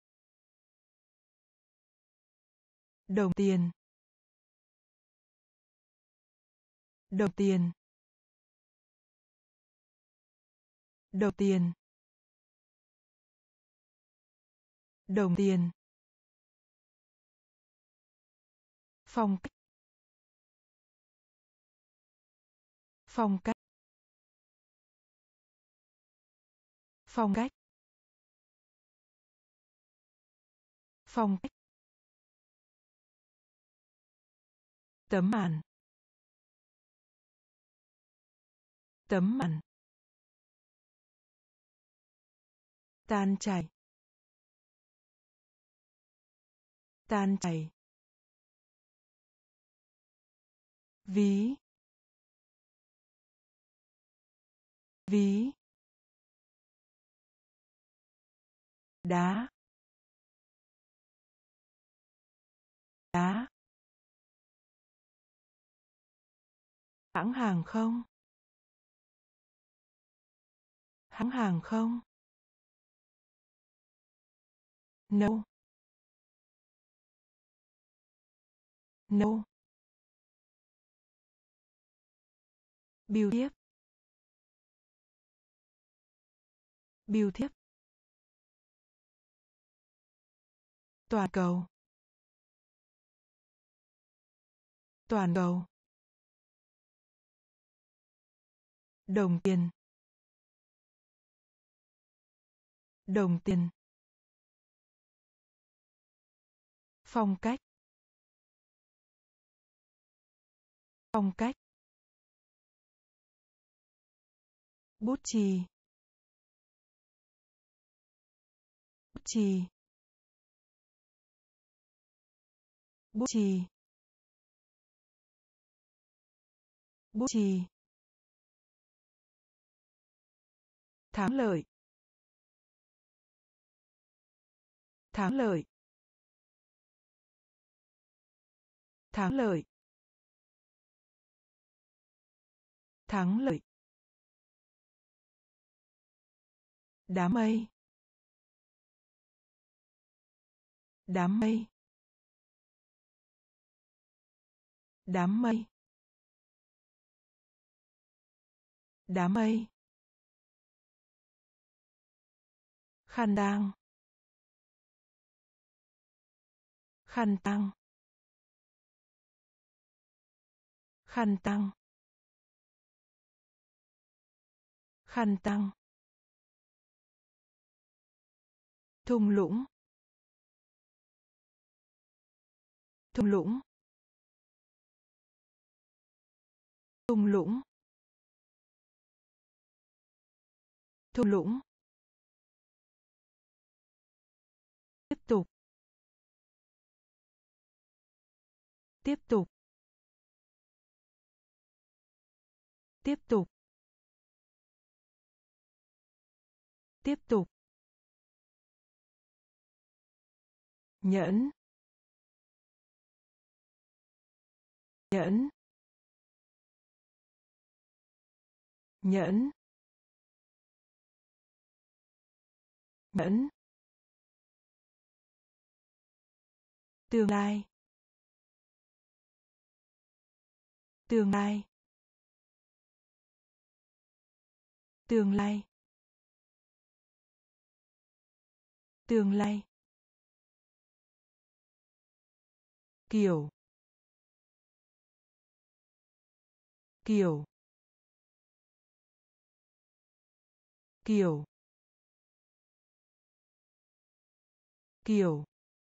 Đồng tiền. Đồng tiền. Đồng tiền. Đồng tiền. Phong cách. Phong cách. Phong cách. Phong cách. Tấm màn. Tấm màn. Tan chảy. Tan chảy. Ví. Ví. Đá. Đá. Hãng hàng không. Hãng hàng không. No. No. Bưu thiếp. Bưu thiếp. Toàn cầu. Toàn cầu. Đồng tiền. Đồng tiền. Phong cách. Phong cách. Bút chì. Bút chì. Bút chì. Bút chì. Thắng lợi. Thắng lợi. Thắng lợi. Thắng lợi. Đám mây. Đám mây. Đám mây. Đám mây. Khăn tang. Khăn tang. Khăn tang. Khăn tang. Thung lũng. Thung lũng. Thung lũng. Thung lũng. Tiếp tục. Tiếp tục. Tiếp tục. Tiếp tục. Nhẫn. Nhẫn. Nhẫn. Nhẫn. Tương lai. Tương lai. Tương lai. Tương lai. Kiểu. Kiểu. Kiểu. Kiểu.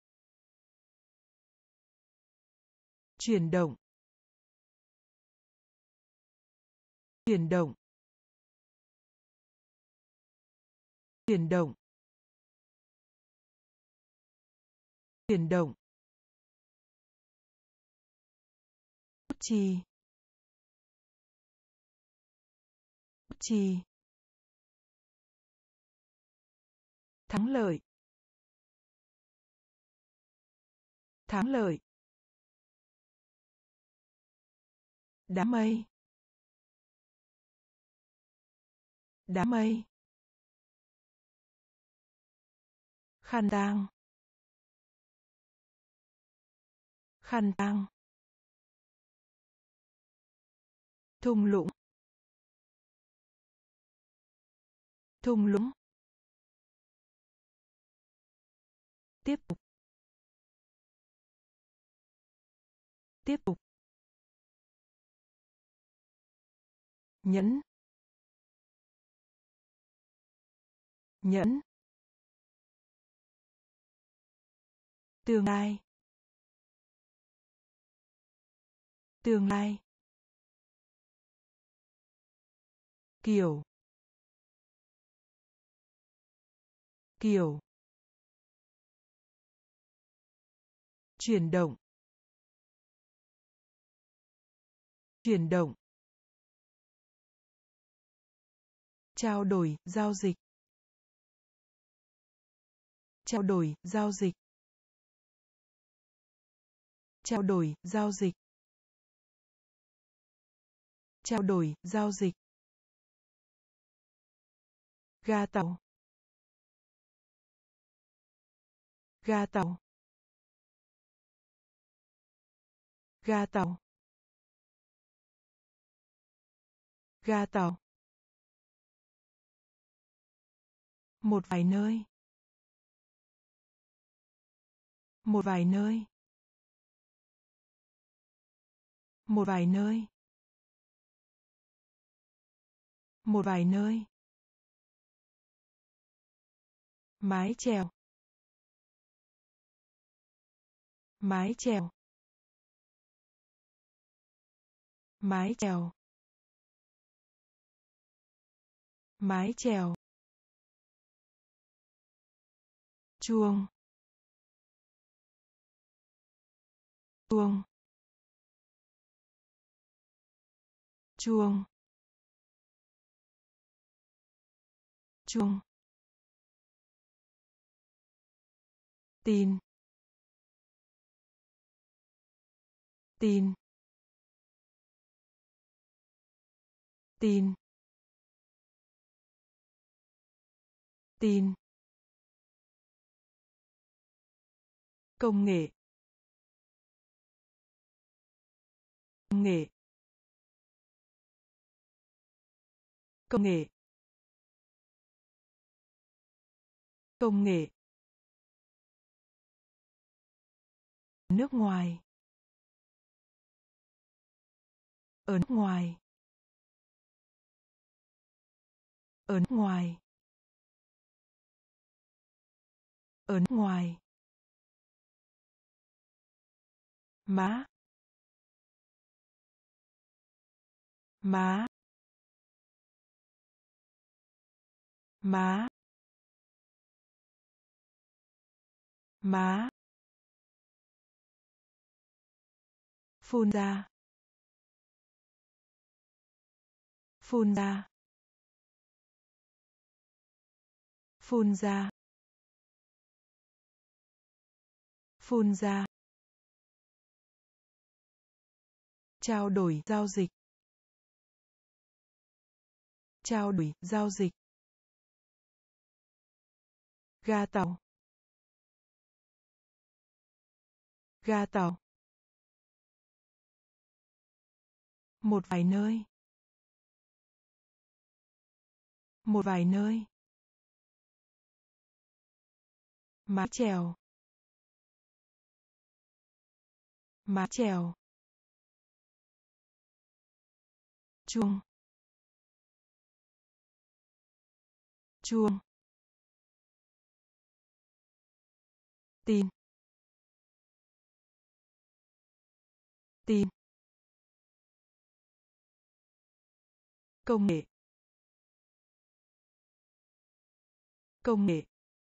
Chuyển động. Chuyển động. Chuyển động. Chuyển động. Bút chì. Bút chì. Thắng lợi. Thắng lợi. Đám mây. Đám mây. Khăn tang. Khăn tang. Thung lũng. Thung lũng. Tiếp tục. Tiếp tục. Nhẫn. Nhẫn. Tương lai. Tương lai. Kiểu. Kiểu. Chuyển động. Chuyển động. Trao đổi, giao dịch. Trao đổi, giao dịch. Trao đổi, giao dịch. Trao đổi, giao dịch. Ga tàu. Ga tàu. Ga tàu. Ga tàu. Một vài nơi. Một vài nơi. Một vài nơi. Một vài nơi. Mái chèo. Mái chèo. Mái chèo. Mái chèo. Chuông. Chuông. Chuông. Chuông. Tin. Tin. Tin. Tin. Công nghệ. Công nghệ. Công nghệ. Công nghệ. Nước ngoài. Ở nước ngoài. Ở nước ngoài. Ở nước ngoài. Má. Má. Má. Má. Phun ra. Phun ra. Phun ra. Phun ra. Trao đổi, giao dịch. Trao đổi, giao dịch. Ga tàu. Ga tàu. Một vài nơi. Một vài nơi. Mái chèo. Mái chèo. Chuông. Chuông. Tin. Tin. Công nghệ. Công nghệ.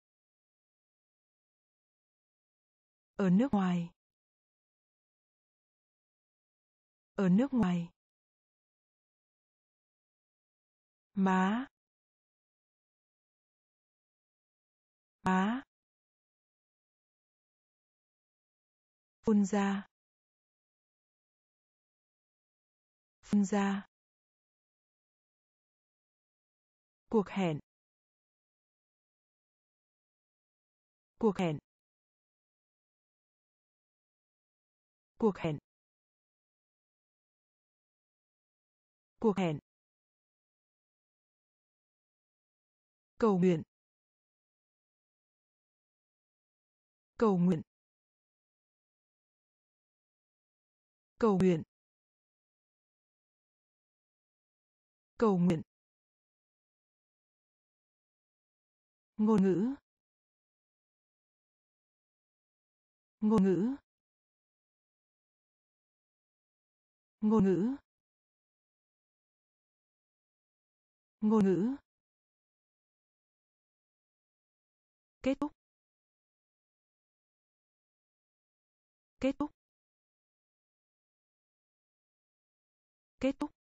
Ở nước ngoài. Ở nước ngoài. Má. Má. Phun ra. Phun ra. Cuộc hẹn. Cuộc hẹn. Cuộc hẹn. Cuộc hẹn. Cầu nguyện. Cầu nguyện. Cầu nguyện. Cầu nguyện. Ngôn ngữ. Ngôn ngữ. Ngôn ngữ. Ngôn ngữ. Kết thúc. Kết thúc. Kết thúc.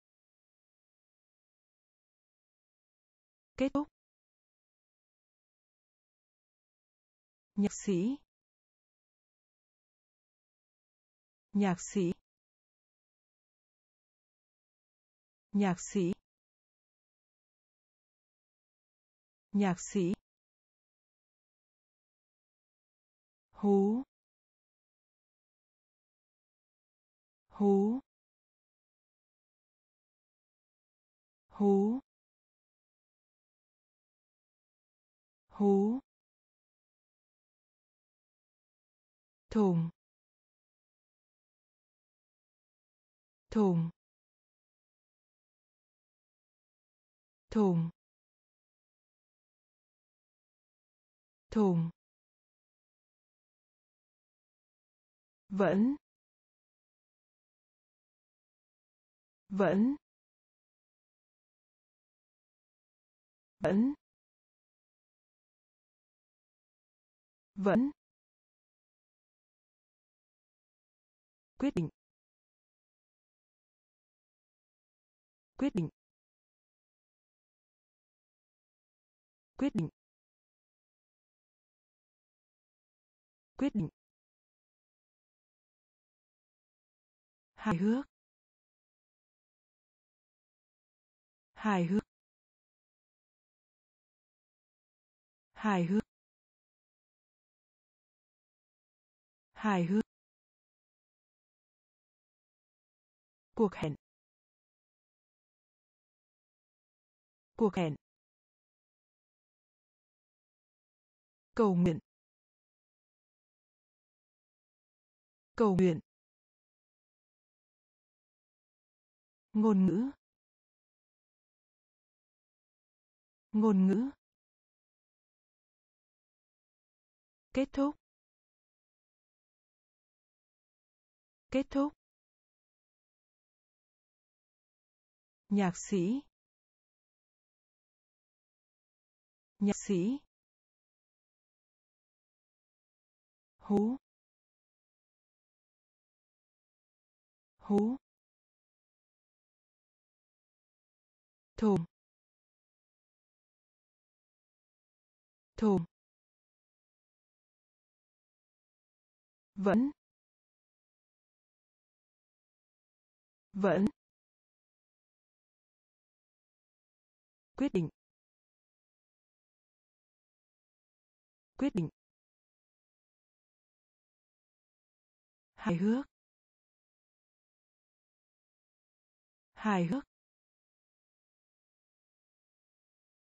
Kết thúc. Nhạc sĩ. Nhạc sĩ. Nhạc sĩ. Nhạc sĩ. Hú. Hú. Hú. Hú. Thùng. Thùng. Thùng. Thùng. Vẫn. Vẫn. Vẫn. Vẫn. Quyết định. Quyết định. Quyết định. Quyết định. Hài hước. Hài hước. Hài hước. Hài hước. Cuộc hẹn. Cuộc hẹn. Cầu nguyện. Cầu nguyện. Ngôn ngữ. Ngôn ngữ. Kết thúc. Kết thúc. Nhạc sĩ. Nhạc sĩ. Hú. Hú. Thùng. Thùng. Vẫn. Vẫn. Quyết định. Quyết định. Hài hước. Hài hước.